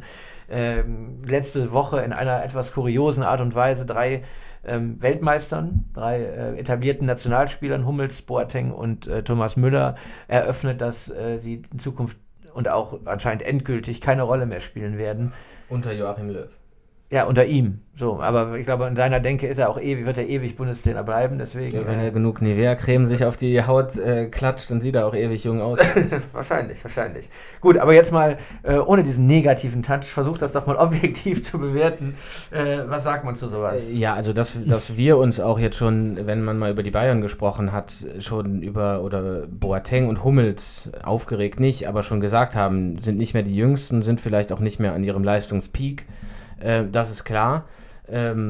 [SPEAKER 1] letzte Woche in einer etwas kuriosen Art und Weise drei Weltmeistern, drei etablierten Nationalspielern, Hummels, Boateng und Thomas Müller, eröffnet, dass sie in Zukunft und auch anscheinend endgültig keine Rolle mehr spielen werden.
[SPEAKER 2] Unter Joachim Löw.
[SPEAKER 1] Ja, unter ihm. So, aber ich glaube, in seiner Denke ist er auch ewig, wird er ewig Bundestrainer bleiben. Deswegen,
[SPEAKER 2] ja, wenn
[SPEAKER 1] äh,
[SPEAKER 2] er genug Nivea-Creme sich auf die Haut äh, klatscht, dann sieht er auch ewig jung aus.
[SPEAKER 1] wahrscheinlich, wahrscheinlich. Gut, aber jetzt mal äh, ohne diesen negativen Touch, versucht das doch mal objektiv zu bewerten. Äh, was sagt man zu sowas?
[SPEAKER 2] Ja, also dass, dass wir uns auch jetzt schon, wenn man mal über die Bayern gesprochen hat, schon über oder Boateng und Hummels aufgeregt nicht, aber schon gesagt haben, sind nicht mehr die Jüngsten, sind vielleicht auch nicht mehr an ihrem Leistungspeak. Äh, das ist klar. Ähm,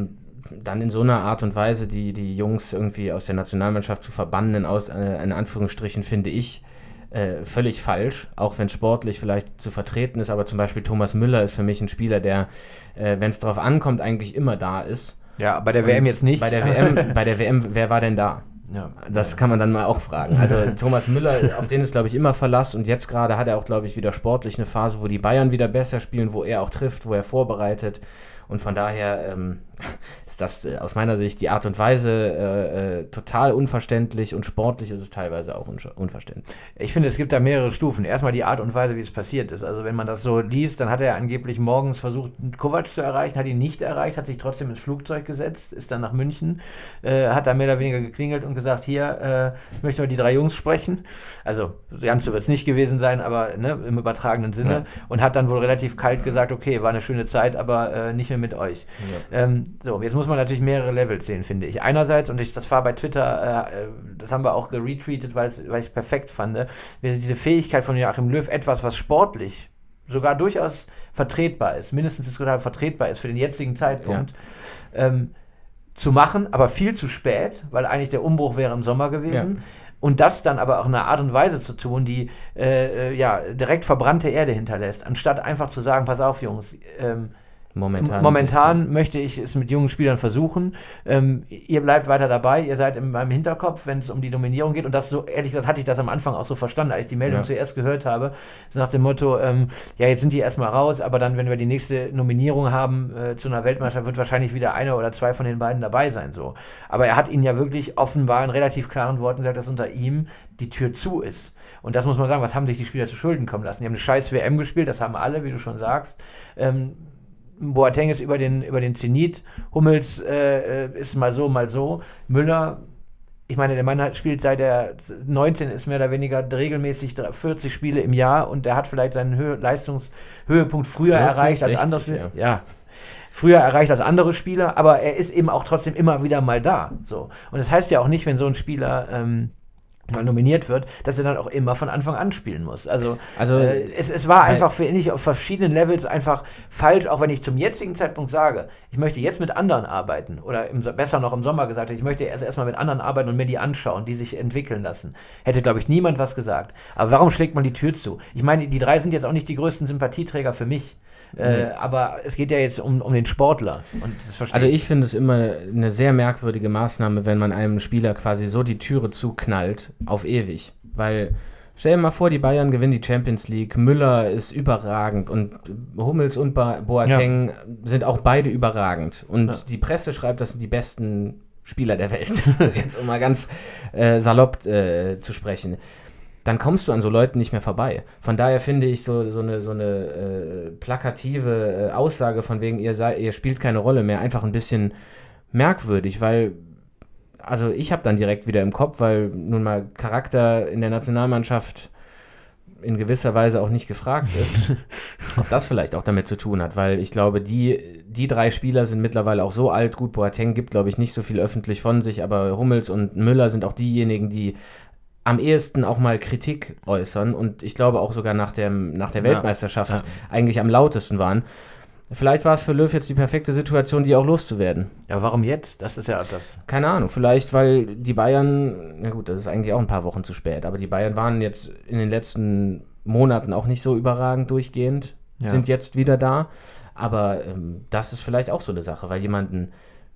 [SPEAKER 2] dann in so einer Art und Weise die, die Jungs irgendwie aus der Nationalmannschaft zu verbannen, in, aus, äh, in Anführungsstrichen, finde ich äh, völlig falsch, auch wenn sportlich vielleicht zu vertreten ist, aber zum Beispiel Thomas Müller ist für mich ein Spieler, der, äh, wenn es drauf ankommt, eigentlich immer da ist.
[SPEAKER 1] Ja, bei der und W M jetzt nicht.
[SPEAKER 2] Bei der W M, bei der W M, wer war denn da? Ja, das ja. kann man dann mal auch fragen. Also Thomas Müller, auf den ist, glaube ich, immer Verlass und jetzt gerade hat er auch, glaube ich, wieder sportlich eine Phase, wo die Bayern wieder besser spielen, wo er auch trifft, wo er vorbereitet und von daher ähm, ist das äh, aus meiner Sicht die Art und Weise äh, äh, total unverständlich und sportlich ist es teilweise auch un- unverständlich.
[SPEAKER 1] Ich finde, es gibt da mehrere Stufen. Erstmal die Art und Weise, wie es passiert ist. Also wenn man das so liest, dann hat er angeblich morgens versucht, Kovac zu erreichen, hat ihn nicht erreicht, hat sich trotzdem ins Flugzeug gesetzt, ist dann nach München, äh, hat da mehr oder weniger geklingelt und gesagt, hier, äh, ich möchte mal die drei Jungs sprechen. Also ganz so wird es nicht gewesen sein, aber ne, im übertragenen Sinne. Ja. Und hat dann wohl relativ kalt gesagt, okay, war eine schöne Zeit, aber äh, nicht mehr mit euch. Ja. Ähm, So, jetzt muss man natürlich mehrere Levels sehen, finde ich. Einerseits, und ich, das war bei Twitter, äh, das haben wir auch geretweetet, weil ich es perfekt fand, diese Fähigkeit von Joachim Löw, etwas, was sportlich sogar durchaus vertretbar ist, mindestens sogar vertretbar ist für den jetzigen Zeitpunkt, ja. ähm, zu machen, aber viel zu spät, weil eigentlich der Umbruch wäre im Sommer gewesen. Ja. Und das dann aber auch in einer Art und Weise zu tun, die äh, ja, direkt verbrannte Erde hinterlässt, anstatt einfach zu sagen, pass auf, Jungs, ähm, Momentan, Momentan möchte ich es mit jungen Spielern versuchen. Ähm, ihr bleibt weiter dabei, ihr seid in meinem Hinterkopf, wenn es um die Nominierung geht. Und das so, ehrlich gesagt, hatte ich das am Anfang auch so verstanden, als ich die Meldung ja. zuerst gehört habe. So nach dem Motto, ähm, ja, jetzt sind die erstmal raus, aber dann, wenn wir die nächste Nominierung haben äh, zu einer Weltmeisterschaft, wird wahrscheinlich wieder einer oder zwei von den beiden dabei sein. So. Aber er hat ihnen ja wirklich offenbar in relativ klaren Worten gesagt, dass unter ihm die Tür zu ist. Und das muss man sagen, was haben sich die Spieler zu Schulden kommen lassen? Die haben eine scheiß W M gespielt, das haben alle, wie du schon sagst. Ähm, Boateng ist über den, über den Zenit, Hummels äh, ist mal so, mal so. Müller, ich meine, der Mann hat, spielt seit er neunzehn ist, mehr oder weniger regelmäßig vierzig Spiele im Jahr und der hat vielleicht seinen Höhe, Leistungshöhepunkt früher vierzig, erreicht als andere Spieler. Ja. ja. Früher erreicht als andere Spieler, aber er ist eben auch trotzdem immer wieder mal da. So. Und das heißt ja auch nicht, wenn so ein Spieler ähm, mal nominiert wird, dass er dann auch immer von Anfang an spielen muss. Also, also äh, es, es war einfach, finde ich, auf verschiedenen Levels einfach falsch, auch wenn ich zum jetzigen Zeitpunkt sage, ich möchte jetzt mit anderen arbeiten oder im, besser noch im Sommer gesagt, ich möchte also erstmal mit anderen arbeiten und mir die anschauen, die sich entwickeln lassen. Hätte, glaube ich, niemand was gesagt. Aber warum schlägt man die Tür zu? Ich meine, die drei sind jetzt auch nicht die größten Sympathieträger für mich. Äh, mhm. Aber es geht ja jetzt um, um den Sportler. Und das verstehe
[SPEAKER 2] also ich finde es immer eine sehr merkwürdige Maßnahme, wenn man einem Spieler quasi so die Türe zuknallt, auf ewig. Weil, stell dir mal vor, die Bayern gewinnen die Champions League, Müller ist überragend und Hummels und Boateng ja. sind auch beide überragend. Und ja. die Presse schreibt, das sind die besten Spieler der Welt. Jetzt um mal ganz äh, salopp äh, zu sprechen. Dann kommst du an so Leuten nicht mehr vorbei. Von daher finde ich so, so eine, so eine äh, plakative äh, Aussage von wegen, ihr, sei, ihr spielt keine Rolle mehr, einfach ein bisschen merkwürdig, weil, also ich habe dann direkt wieder im Kopf, weil nun mal Charakter in der Nationalmannschaft in gewisser Weise auch nicht gefragt ist, ob das vielleicht auch damit zu tun hat, weil ich glaube, die, die drei Spieler sind mittlerweile auch so alt, gut, Boateng gibt, glaube ich, nicht so viel öffentlich von sich, aber Hummels und Müller sind auch diejenigen, die am ehesten auch mal Kritik äußern und ich glaube auch sogar nach, dem, nach der Weltmeisterschaft ja, ja. eigentlich am lautesten waren. Vielleicht war es für Löw jetzt die perfekte Situation, die auch loszuwerden.
[SPEAKER 1] Ja, warum jetzt? Das ist ja das.
[SPEAKER 2] Keine Ahnung, vielleicht weil die Bayern, na gut, das ist eigentlich auch ein paar Wochen zu spät, aber die Bayern waren jetzt in den letzten Monaten auch nicht so überragend durchgehend, ja. sind jetzt wieder da, aber ähm, das ist vielleicht auch so eine Sache, weil jemanden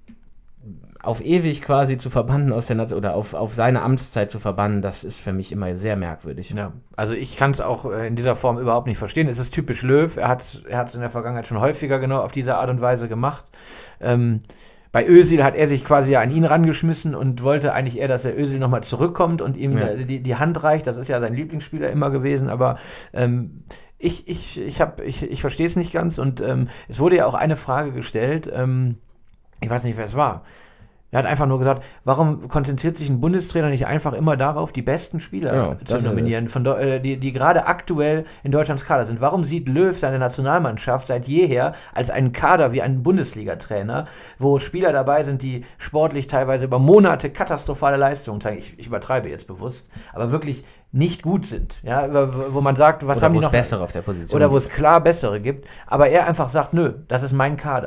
[SPEAKER 2] auf ewig quasi zu verbannen aus der Nation oder auf, auf seine Amtszeit zu verbannen, das ist für mich immer sehr merkwürdig.
[SPEAKER 1] Ja, also ich kann es auch in dieser Form überhaupt nicht verstehen. Es ist typisch Löw. Er hat er hat es in der Vergangenheit schon häufiger genau auf diese Art und Weise gemacht. Ähm, bei Özil hat er sich quasi an ihn rangeschmissen und wollte eigentlich eher, dass der Özil nochmal zurückkommt und ihm ja. die, die Hand reicht. Das ist ja sein Lieblingsspieler immer gewesen, aber ähm, ich, ich, ich, hab, ich, ich verstehe es nicht ganz und ähm, es wurde ja auch eine Frage gestellt, ähm, ich weiß nicht, wer es war. Er hat einfach nur gesagt, warum konzentriert sich ein Bundestrainer nicht einfach immer darauf, die besten Spieler ja, zu nominieren, von äh, die, die gerade aktuell in Deutschlands Kader sind? Warum sieht Löw seine Nationalmannschaft seit jeher als einen Kader wie einen Bundesliga-Trainer, wo Spieler dabei sind, die sportlich teilweise über Monate katastrophale Leistungen zeigen? Ich, ich übertreibe jetzt bewusst, aber wirklich nicht gut sind, ja, wo man sagt, was
[SPEAKER 2] oder
[SPEAKER 1] haben die noch?
[SPEAKER 2] Bessere auf der Position
[SPEAKER 1] oder wo es klar bessere gibt, aber er einfach sagt, nö, das ist mein Kader.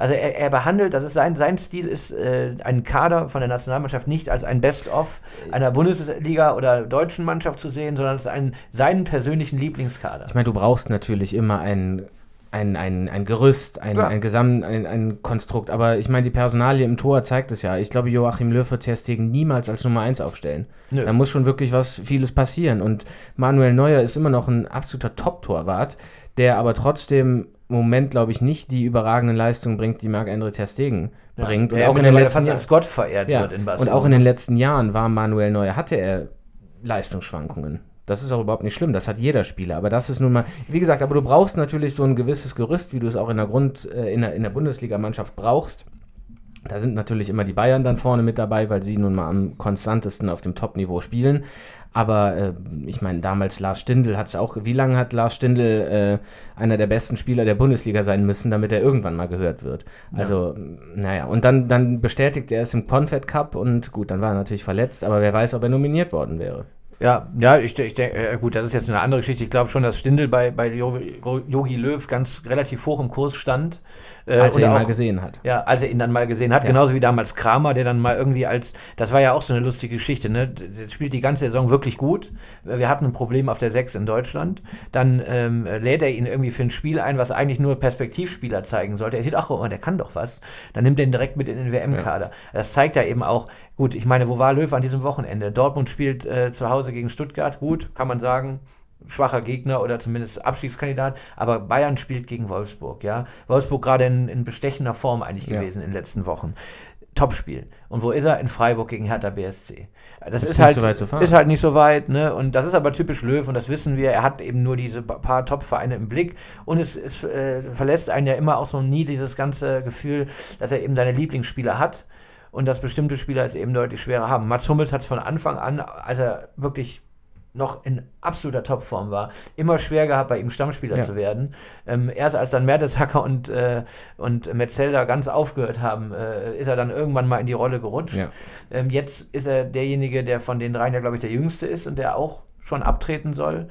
[SPEAKER 1] Also er, er behandelt, das ist sein, sein Stil ist, äh, einen Kader von der Nationalmannschaft nicht als ein Best-of einer Bundesliga oder deutschen Mannschaft zu sehen, sondern als einen, seinen persönlichen Lieblingskader.
[SPEAKER 2] Ich meine, du brauchst natürlich immer einen Ein, ein, ein Gerüst, ein, ein Gesamt, ein, ein Konstrukt. Aber ich meine, die Personalie im Tor zeigt es ja. Ich glaube, Joachim Löw wird Ter Stegen niemals als Nummer eins aufstellen. Nö. Da muss schon wirklich was, vieles passieren. Und Manuel Neuer ist immer noch ein absoluter Top-Torwart, der aber trotzdem im Moment, glaube ich, nicht die überragenden Leistungen bringt, die Marc-André Ter Stegen ja, bringt.
[SPEAKER 1] Und auch in den letzten fast als Gott verehrt ja, wird in Barcelona.
[SPEAKER 2] Und auch in den letzten Jahren war Manuel Neuer, hatte er Leistungsschwankungen. Das ist auch überhaupt nicht schlimm, das hat jeder Spieler, aber das ist nun mal, wie gesagt, aber du brauchst natürlich so ein gewisses Gerüst, wie du es auch in der Grund, äh, in der, in der Bundesligamannschaft brauchst. Da sind natürlich immer die Bayern dann vorne mit dabei, weil sie nun mal am konstantesten auf dem Top-Niveau spielen. Aber äh, ich meine, damals Lars Stindl hat es auch, wie lange hat Lars Stindl äh, einer der besten Spieler der Bundesliga sein müssen, damit er irgendwann mal gehört wird? Also, ja. naja, und dann, dann bestätigt er es im Confed Cup und gut, dann war er natürlich verletzt, aber wer weiß, ob er nominiert worden wäre.
[SPEAKER 1] Ja, ja, ich, ich denke, äh, gut, das ist jetzt eine andere Geschichte. Ich glaube schon, dass Stindl bei, bei Jogi Löw ganz relativ hoch im Kurs stand.
[SPEAKER 2] Äh, als er ihn auch, mal gesehen hat.
[SPEAKER 1] Ja, als er ihn dann mal gesehen hat. Ja. Genauso wie damals Kramer, der dann mal irgendwie als, das war ja auch so eine lustige Geschichte, ne? Der spielt die ganze Saison wirklich gut. Wir hatten ein Problem auf der sechs in Deutschland. Dann ähm, lädt er ihn irgendwie für ein Spiel ein, was eigentlich nur Perspektivspieler zeigen sollte. Er sieht, ach, oh, der kann doch was. Dann nimmt er ihn direkt mit in den W M-Kader. Ja. Das zeigt ja eben auch, gut, ich meine, wo war Löw an diesem Wochenende? Dortmund spielt äh, zu Hause gegen Stuttgart, gut, kann man sagen, schwacher Gegner oder zumindest Abstiegskandidat, aber Bayern spielt gegen Wolfsburg, ja. Wolfsburg gerade in, in bestechender Form eigentlich ja. gewesen in den letzten Wochen. Topspiel. Und wo ist er? In Freiburg gegen Hertha B S C. Das ist, ist halt, so ist halt nicht so weit, ne? Und das ist aber typisch Löw und das wissen wir. Er hat eben nur diese paar Top-Vereine im Blick und es, es äh, verlässt einen ja immer auch so nie dieses ganze Gefühl, dass er eben seine Lieblingsspieler hat. Und dass bestimmte Spieler es eben deutlich schwerer haben. Mats Hummels hat es von Anfang an, als er wirklich noch in absoluter Topform war, immer schwer gehabt, bei ihm Stammspieler ja. zu werden. Ähm, erst als dann Mertesacker und, äh, und Metzelder ganz aufgehört haben, äh, ist er dann irgendwann mal in die Rolle gerutscht. Ja. Ähm, jetzt ist er derjenige, der von den dreien ja, glaube ich, der Jüngste ist und der auch schon abtreten soll.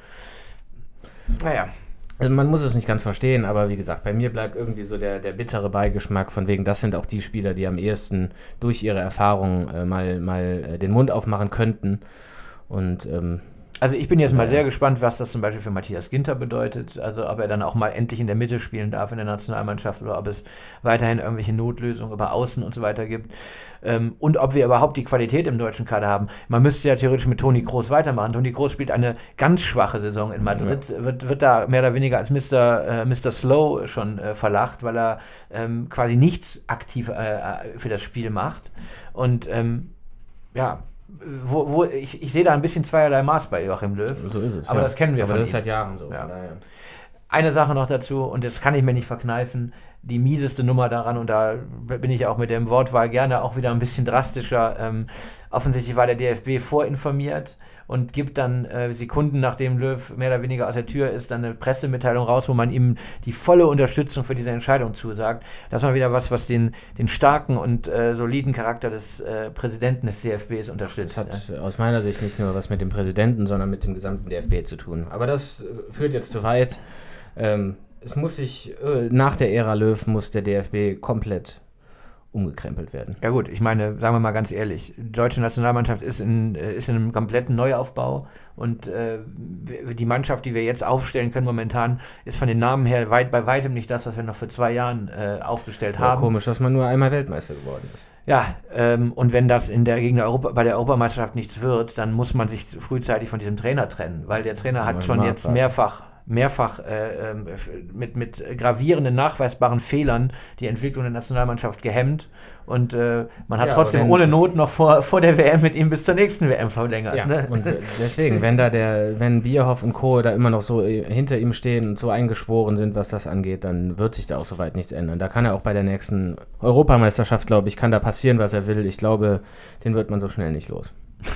[SPEAKER 1] Naja.
[SPEAKER 2] Also man muss es nicht ganz verstehen, aber wie gesagt, bei mir bleibt irgendwie so der, der bittere Beigeschmack von wegen, das sind auch die Spieler, die am ehesten durch ihre Erfahrungen äh, mal, mal äh, den Mund aufmachen könnten. Und ähm,
[SPEAKER 1] also ich bin jetzt mal sehr gespannt, was das zum Beispiel für Matthias Ginter bedeutet. Also ob er dann auch mal endlich in der Mitte spielen darf in der Nationalmannschaft oder ob es weiterhin irgendwelche Notlösungen über Außen und so weiter gibt. Ähm, und ob wir überhaupt die Qualität im deutschen Kader haben. Man müsste ja theoretisch mit Toni Kroos weitermachen. Toni Kroos spielt eine ganz schwache Saison in Madrid, ja. wird, wird da mehr oder weniger als Mister Äh, Mister Slow schon äh, verlacht, weil er ähm, quasi nichts aktiv äh, für das Spiel macht. Und ähm, ja, Wo, wo, ich, ich sehe da ein bisschen zweierlei Maß bei Joachim Löw.
[SPEAKER 2] So ist es.
[SPEAKER 1] Aber ja. das kennen wir
[SPEAKER 2] aber
[SPEAKER 1] von
[SPEAKER 2] das
[SPEAKER 1] ihm.
[SPEAKER 2] ist seit Jahren so.
[SPEAKER 1] Ja. Eine Sache noch dazu, und das kann ich mir nicht verkneifen, die mieseste Nummer daran, und da bin ich ja auch mit der Wortwahl gerne auch wieder ein bisschen drastischer. Ähm, offensichtlich war der D F B vorinformiert und gibt dann äh, Sekunden, nachdem Löw mehr oder weniger aus der Tür ist, dann eine Pressemitteilung raus, wo man ihm die volle Unterstützung für diese Entscheidung zusagt. Das war wieder was, was den, den starken und äh, soliden Charakter des äh, Präsidenten des D F Bs unterstützt.
[SPEAKER 2] Das hat ja. aus meiner Sicht nicht nur was mit dem Präsidenten, sondern mit dem gesamten D F B zu tun. Aber das äh, führt jetzt zu weit. Ähm, es muss sich, äh, nach der Ära Löw muss der D F B komplett umgekrempelt werden.
[SPEAKER 1] Ja gut, ich meine, sagen wir mal ganz ehrlich, die deutsche Nationalmannschaft ist in, ist in einem kompletten Neuaufbau und äh, die Mannschaft, die wir jetzt aufstellen können momentan, ist von den Namen her weit bei weitem nicht das, was wir noch vor zwei Jahren äh, aufgestellt ja, haben.
[SPEAKER 2] Komisch, dass man nur einmal Weltmeister geworden ist.
[SPEAKER 1] Ja, ähm, und wenn das in der, gegen der Europa, bei der Europameisterschaft nichts wird, dann muss man sich frühzeitig von diesem Trainer trennen, weil der Trainer hat schon jetzt mehrfach mehrfach äh, mit, mit gravierenden, nachweisbaren Fehlern die Entwicklung der Nationalmannschaft gehemmt und äh, man hat ja, trotzdem ohne Not noch vor, vor der W M mit ihm bis zur nächsten W M verlängert.
[SPEAKER 2] Ja,
[SPEAKER 1] ne?
[SPEAKER 2] Und deswegen, wenn da der, wenn Bierhoff und Co. da immer noch so hinter ihm stehen und so eingeschworen sind, was das angeht, dann wird sich da auch soweit nichts ändern. Da kann er auch bei der nächsten Europameisterschaft, glaube ich, kann da passieren, was er will. Ich glaube, den wird man so schnell nicht los.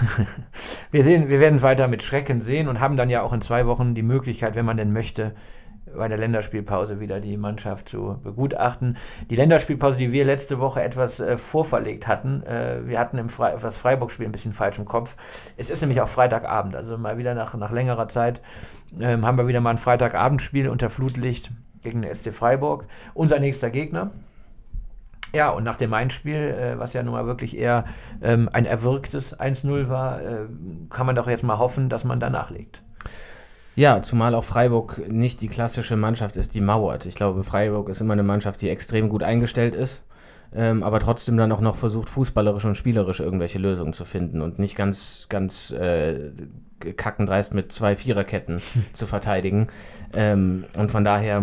[SPEAKER 1] wir sehen, wir werden weiter mit Schrecken sehen und haben dann ja auch in zwei Wochen die Möglichkeit, wenn man denn möchte, bei der Länderspielpause wieder die Mannschaft zu begutachten. Die Länderspielpause, die wir letzte Woche etwas äh, vorverlegt hatten, äh, wir hatten im Fre- das Freiburg-Spiel ein bisschen falsch im Kopf. Es ist nämlich auch Freitagabend, also mal wieder nach, nach längerer Zeit ähm, haben wir wieder mal ein Freitagabendspiel unter Flutlicht gegen den S C Freiburg. Unser nächster Gegner. Ja, und nach dem Main-Spiel, äh, was ja nun mal wirklich eher ähm, ein erwirktes eins null war, äh, kann man doch jetzt mal hoffen, dass man da nachlegt.
[SPEAKER 2] Ja, zumal auch Freiburg nicht die klassische Mannschaft ist, die mauert. Ich glaube, Freiburg ist immer eine Mannschaft, die extrem gut eingestellt ist, ähm, aber trotzdem dann auch noch versucht, fußballerisch und spielerisch irgendwelche Lösungen zu finden und nicht ganz, ganz äh, kackendreist mit zwei Viererketten zu verteidigen. Ähm, und von daher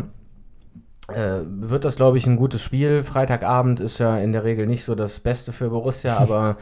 [SPEAKER 2] äh, wird das, glaube ich, ein gutes Spiel. Freitagabend ist ja in der Regel nicht so das Beste für Borussia, aber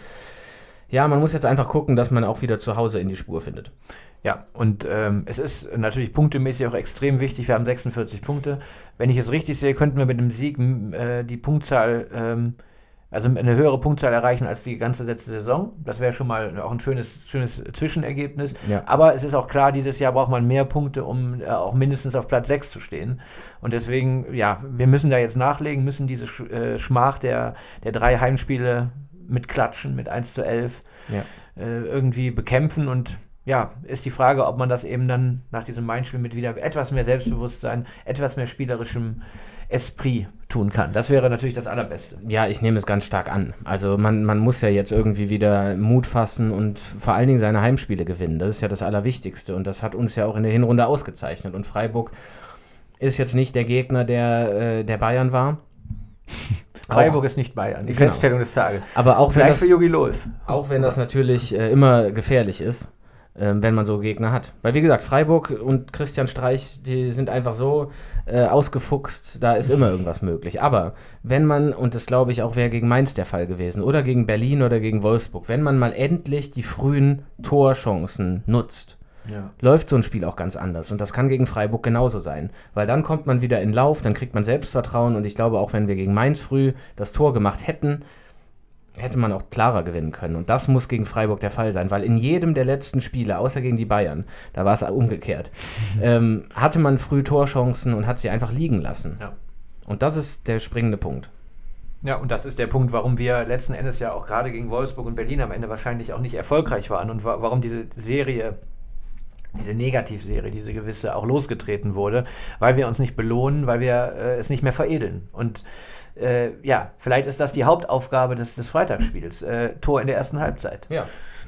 [SPEAKER 2] ja, man muss jetzt einfach gucken, dass man auch wieder zu Hause in die Spur findet.
[SPEAKER 1] Ja, und ähm, es ist natürlich punktemäßig auch extrem wichtig. Wir haben sechsundvierzig Punkte. Wenn ich es richtig sehe, könnten wir mit dem Sieg äh, die Punktzahl, ähm, also eine höhere Punktzahl erreichen als die ganze letzte Saison. Das wäre schon mal auch ein schönes, schönes Zwischenergebnis.
[SPEAKER 2] Ja.
[SPEAKER 1] Aber es ist auch klar, dieses Jahr braucht man mehr Punkte, um äh, auch mindestens auf Platz sechs zu stehen. Und deswegen, ja, wir müssen da jetzt nachlegen, müssen diese Sch äh, Schmach der, der drei Heimspiele mit Klatschen, mit eins zu elf
[SPEAKER 2] Ja.
[SPEAKER 1] äh, irgendwie bekämpfen. Und ja, ist die Frage, ob man das eben dann nach diesem Main-Spiel mit wieder etwas mehr Selbstbewusstsein, etwas mehr spielerischem Esprit tun kann. Das wäre natürlich das Allerbeste.
[SPEAKER 2] Ja, ich nehme es ganz stark an. Also man, man muss ja jetzt irgendwie wieder Mut fassen und vor allen Dingen seine Heimspiele gewinnen. Das ist ja das Allerwichtigste und das hat uns ja auch in der Hinrunde ausgezeichnet. Und Freiburg ist jetzt nicht der Gegner, der, äh, der Bayern war.
[SPEAKER 1] Freiburg auch, ist nicht Bayern, die genau. Feststellung des Tages.
[SPEAKER 2] Aber auch
[SPEAKER 1] Vielleicht
[SPEAKER 2] wenn das,
[SPEAKER 1] für Jogi Löw.
[SPEAKER 2] Auch wenn das natürlich äh, immer gefährlich ist, äh, wenn man so Gegner hat. Weil wie gesagt, Freiburg und Christian Streich, die sind einfach so äh, ausgefuchst, da ist immer irgendwas möglich. Aber wenn man, und das glaube ich auch wäre gegen Mainz der Fall gewesen, oder gegen Berlin oder gegen Wolfsburg, wenn man mal endlich die frühen Torchancen nutzt, ja. läuft so ein Spiel auch ganz anders. Und das kann gegen Freiburg genauso sein. Weil dann kommt man wieder in Lauf, dann kriegt man Selbstvertrauen. Und ich glaube, auch wenn wir gegen Mainz früh das Tor gemacht hätten, hätte man auch klarer gewinnen können. Und das muss gegen Freiburg der Fall sein. Weil in jedem der letzten Spiele, außer gegen die Bayern, da war es umgekehrt, ähm, hatte man früh Torchancen und hat sie einfach liegen lassen.
[SPEAKER 1] Ja.
[SPEAKER 2] Und das ist der springende Punkt.
[SPEAKER 1] Ja, und das ist der Punkt, warum wir letzten Endes ja auch gerade gegen Wolfsburg und Berlin am Ende wahrscheinlich auch nicht erfolgreich waren. Und wa- warum diese Serie... diese Negativserie, diese gewisse, auch losgetreten wurde, weil wir uns nicht belohnen, weil wir äh, es nicht mehr veredeln. Und äh, ja, vielleicht ist das die Hauptaufgabe des, des Freitagsspiels. Äh, Tor in der ersten Halbzeit.
[SPEAKER 2] Ja.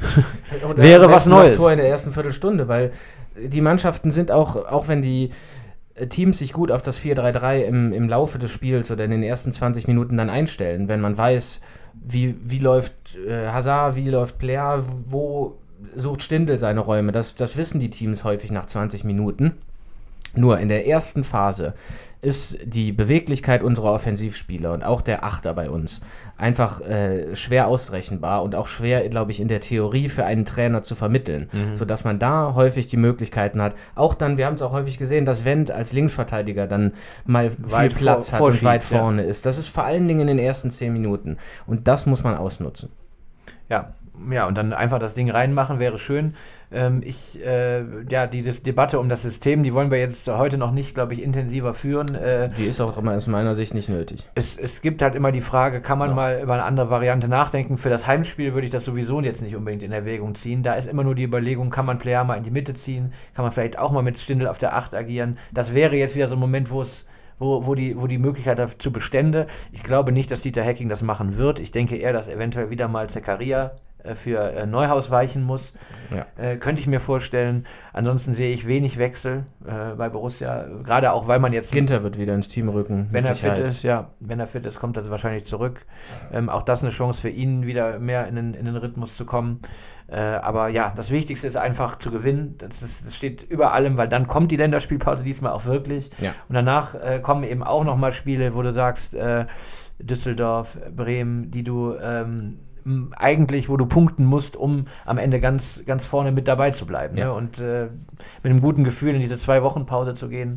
[SPEAKER 1] Wäre was Neues.
[SPEAKER 2] Tor in der ersten Viertelstunde, weil die Mannschaften sind auch, auch wenn die Teams sich gut auf das vier drei drei im, im Laufe des Spiels oder in den ersten zwanzig Minuten dann einstellen, wenn man weiß, wie, wie läuft äh, Hazard, wie läuft Player, wo sucht Stindl seine Räume. Das, das wissen die Teams häufig nach zwanzig Minuten. Nur in der ersten Phase ist die Beweglichkeit unserer Offensivspieler und auch der Achter bei uns einfach äh, schwer ausrechenbar und auch schwer, glaube ich, in der Theorie für einen Trainer zu vermitteln, mhm. sodass man da häufig die Möglichkeiten hat. Auch dann, wir haben es auch häufig gesehen, dass Wendt als Linksverteidiger dann mal
[SPEAKER 1] weit
[SPEAKER 2] viel Platz
[SPEAKER 1] vor,
[SPEAKER 2] hat und weit
[SPEAKER 1] ja.
[SPEAKER 2] vorne ist. Das ist vor allen Dingen in den ersten zehn Minuten. Und das muss man ausnutzen.
[SPEAKER 1] Ja, ja, und dann einfach das Ding reinmachen, wäre schön. Ähm, ich, äh, ja, die das Debatte um das System, die wollen wir jetzt heute noch nicht, glaube ich, intensiver führen. Äh,
[SPEAKER 2] die ist auch immer aus meiner Sicht nicht nötig.
[SPEAKER 1] Es, es gibt halt immer die Frage, kann man Ach. mal über eine andere Variante nachdenken? Für das Heimspiel würde ich das sowieso jetzt nicht unbedingt in Erwägung ziehen. Da ist immer nur die Überlegung, kann man Player mal in die Mitte ziehen? Kann man vielleicht auch mal mit Stindl auf der acht agieren? Das wäre jetzt wieder so ein Moment, wo es Wo, wo, die, wo die Möglichkeit dazu bestände. Ich glaube nicht, dass Dieter Hecking das machen wird. Ich denke eher, dass eventuell wieder mal Zakaria äh, für äh, Neuhaus weichen muss.
[SPEAKER 2] Ja.
[SPEAKER 1] Äh, könnte ich mir vorstellen. Ansonsten sehe ich wenig Wechsel äh, bei Borussia. Gerade auch, weil man jetzt...
[SPEAKER 2] Ginter wird wieder ins Team rücken.
[SPEAKER 1] Wenn er fit ist, ja. Wenn er fit ist, kommt er wahrscheinlich zurück. Ähm, auch das eine Chance für ihn, wieder mehr in den, in den Rhythmus zu kommen. Äh, aber ja, das Wichtigste ist einfach zu gewinnen. Das, ist, das steht über allem, weil dann kommt die Länderspielpause diesmal auch wirklich.
[SPEAKER 2] Ja.
[SPEAKER 1] Und danach äh, kommen eben auch nochmal Spiele, wo du sagst, äh, Düsseldorf, Bremen, die du ähm, eigentlich, wo du punkten musst, um am Ende ganz, ganz vorne mit dabei zu bleiben.
[SPEAKER 2] Ja.
[SPEAKER 1] Ne? Und äh, mit einem guten Gefühl in diese zwei Wochen Pause zu gehen,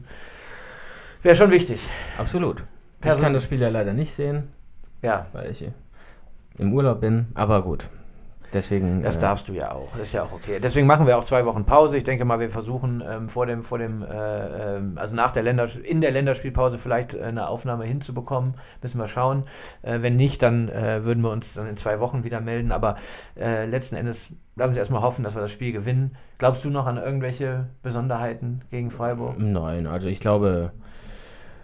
[SPEAKER 1] wäre schon wichtig.
[SPEAKER 2] Absolut.
[SPEAKER 1] Person-
[SPEAKER 2] ich kann das Spiel ja leider nicht sehen,
[SPEAKER 1] ja.
[SPEAKER 2] weil ich im Urlaub bin, aber gut. Deswegen,
[SPEAKER 1] das
[SPEAKER 2] äh,
[SPEAKER 1] darfst du ja auch, das ist ja auch okay. Deswegen machen wir auch zwei Wochen Pause. Ich denke mal, wir versuchen ähm, vor dem, vor dem, äh, ähm, also nach der Länder, in der Länderspielpause vielleicht äh, eine Aufnahme hinzubekommen. Müssen wir schauen. Äh, wenn nicht, dann äh, würden wir uns dann in zwei Wochen wieder melden. Aber äh, letzten Endes lass uns erstmal hoffen, dass wir das Spiel gewinnen. Glaubst du noch an irgendwelche Besonderheiten gegen Freiburg?
[SPEAKER 2] Nein, also ich glaube,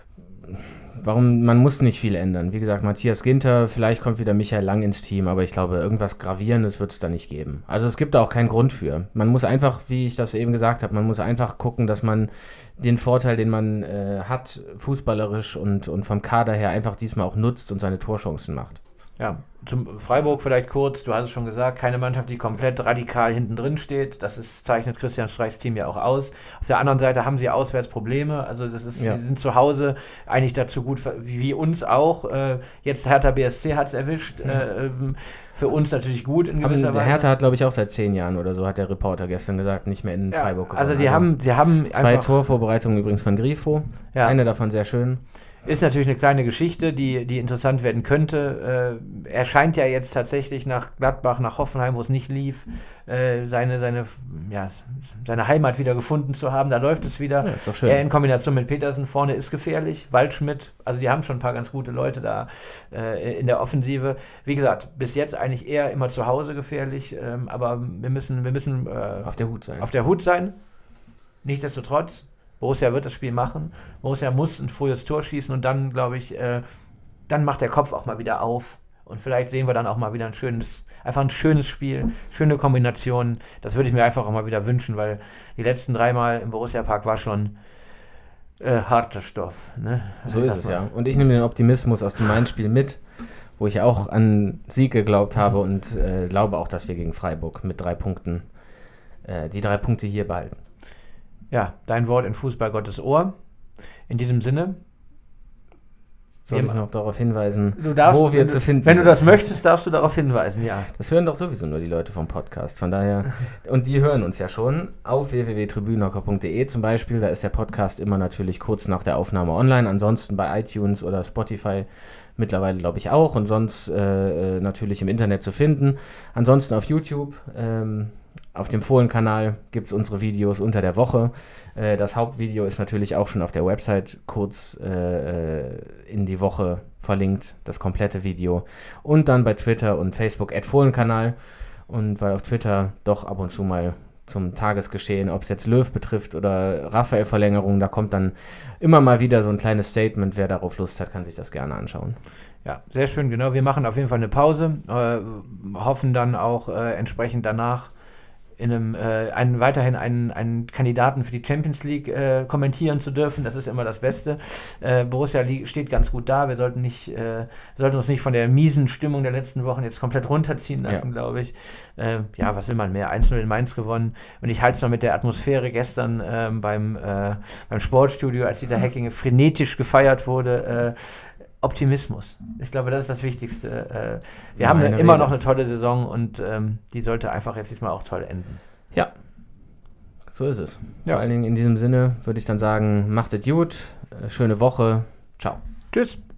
[SPEAKER 2] warum, man muss nicht viel ändern. Wie gesagt, Matthias Ginter, vielleicht kommt wieder Michael Lang ins Team, aber ich glaube, irgendwas Gravierendes wird es da nicht geben. Also es gibt da auch keinen Grund für. Man muss einfach, wie ich das eben gesagt habe, man muss einfach gucken, dass man den Vorteil, den man äh, hat, fußballerisch und, und vom Kader her einfach diesmal auch nutzt und seine Torchancen macht.
[SPEAKER 1] Ja, zum Freiburg vielleicht kurz, du hast es schon gesagt, keine Mannschaft, die komplett radikal hinten drin steht. Das ist, zeichnet Christian Streichs Team ja auch aus. Auf der anderen Seite haben sie auswärts Probleme. Also das ist,
[SPEAKER 2] Ja.
[SPEAKER 1] sie sind zu Hause eigentlich dazu gut, wie, wie uns auch. Äh, jetzt Hertha B S C hat es erwischt. Äh, ähm, für uns natürlich gut in gewisser
[SPEAKER 2] Haben,
[SPEAKER 1] Weise.
[SPEAKER 2] der Hertha hat, glaube ich, auch seit zehn Jahren oder so, hat der Reporter gestern gesagt, nicht mehr in
[SPEAKER 1] Ja,
[SPEAKER 2] Freiburg gewonnen.
[SPEAKER 1] also die haben, die haben
[SPEAKER 2] zwei
[SPEAKER 1] einfach,
[SPEAKER 2] Torvorbereitungen übrigens von Grifo.
[SPEAKER 1] Ja.
[SPEAKER 2] Eine davon sehr schön.
[SPEAKER 1] ist natürlich eine kleine Geschichte, die, die interessant werden könnte. Äh, er scheint ja jetzt tatsächlich nach Gladbach, nach Hoffenheim, wo es nicht lief, äh, seine, seine, ja, seine Heimat wieder gefunden zu haben. Da läuft es wieder.
[SPEAKER 2] Ja, ist doch schön.
[SPEAKER 1] Er in Kombination mit Petersen vorne ist gefährlich. Waldschmidt, also die haben schon ein paar ganz gute Leute da äh, in der Offensive. Wie gesagt, bis jetzt eigentlich eher immer zu Hause gefährlich, ähm, aber wir müssen, wir müssen äh,
[SPEAKER 2] Auf der Hut sein.
[SPEAKER 1] auf der Hut sein. Nichtsdestotrotz, Borussia wird das Spiel machen. Borussia muss ein frühes Tor schießen und dann, glaube ich, äh, dann macht der Kopf auch mal wieder auf. Und vielleicht sehen wir dann auch mal wieder ein schönes, einfach ein schönes Spiel, schöne Kombinationen. Das würde ich mir einfach auch mal wieder wünschen, weil die letzten dreimal im Borussia Park war schon äh, harter Stoff. Ne?
[SPEAKER 2] So ist es, ja. Und ich nehme den Optimismus aus dem Main-Spiel mit, wo ich auch an Sieg geglaubt habe und äh, glaube auch, dass wir gegen Freiburg mit drei Punkten äh, die drei Punkte hier behalten.
[SPEAKER 1] Ja, dein Wort in Fußball Gottes Ohr. In diesem Sinne.
[SPEAKER 2] Soll ich noch darauf hinweisen,
[SPEAKER 1] Du darfst,
[SPEAKER 2] wo wir
[SPEAKER 1] wenn
[SPEAKER 2] zu
[SPEAKER 1] du,
[SPEAKER 2] finden
[SPEAKER 1] Wenn du
[SPEAKER 2] sind?
[SPEAKER 1] das möchtest, darfst du darauf hinweisen, ja.
[SPEAKER 2] Das hören doch sowieso nur die Leute vom Podcast, von daher, und die hören uns ja schon auf w w w punkt tribünenhocker punkt d e zum Beispiel, da ist der Podcast immer natürlich kurz nach der Aufnahme online, ansonsten bei iTunes oder Spotify mittlerweile glaube ich auch und sonst äh, natürlich im Internet zu finden, ansonsten auf YouTube, ähm, auf dem Fohlen-Kanal gibt es unsere Videos unter der Woche. Äh, das Hauptvideo ist natürlich auch schon auf der Website kurz äh, in die Woche verlinkt, das komplette Video. Und dann bei Twitter und Facebook at Fohlen-Kanal. Und weil auf Twitter doch ab und zu mal zum Tagesgeschehen, ob es jetzt Löw betrifft oder Raphael-Verlängerung, da kommt dann immer mal wieder so ein kleines Statement. Wer darauf Lust hat, kann sich das gerne anschauen.
[SPEAKER 1] Ja, sehr schön, genau. Wir machen auf jeden Fall eine Pause, äh, hoffen dann auch äh, entsprechend danach in einem, äh, einen, weiterhin einen, einen Kandidaten für die Champions League äh, kommentieren zu dürfen. Das ist immer das Beste. Äh, Borussia li- steht ganz gut da. Wir sollten, nicht, äh, wir sollten uns nicht von der miesen Stimmung der letzten Wochen jetzt komplett runterziehen lassen,
[SPEAKER 2] Ja.
[SPEAKER 1] glaube ich. Äh, ja, was will man mehr? eins null in Mainz gewonnen. Und ich halte es mal mit der Atmosphäre gestern ähm, beim, äh, beim Sportstudio, als Dieter Hecking frenetisch gefeiert wurde. Äh, Optimismus. Ich glaube, das ist das Wichtigste. Äh, wir haben
[SPEAKER 2] Meine
[SPEAKER 1] immer
[SPEAKER 2] Rede.
[SPEAKER 1] noch eine tolle Saison und ähm, die sollte einfach jetzt diesmal auch toll enden.
[SPEAKER 2] Ja, so ist es.
[SPEAKER 1] Ja.
[SPEAKER 2] Vor allen Dingen in diesem Sinne würde ich dann sagen, macht es gut, äh, schöne Woche, ciao.
[SPEAKER 1] Tschüss.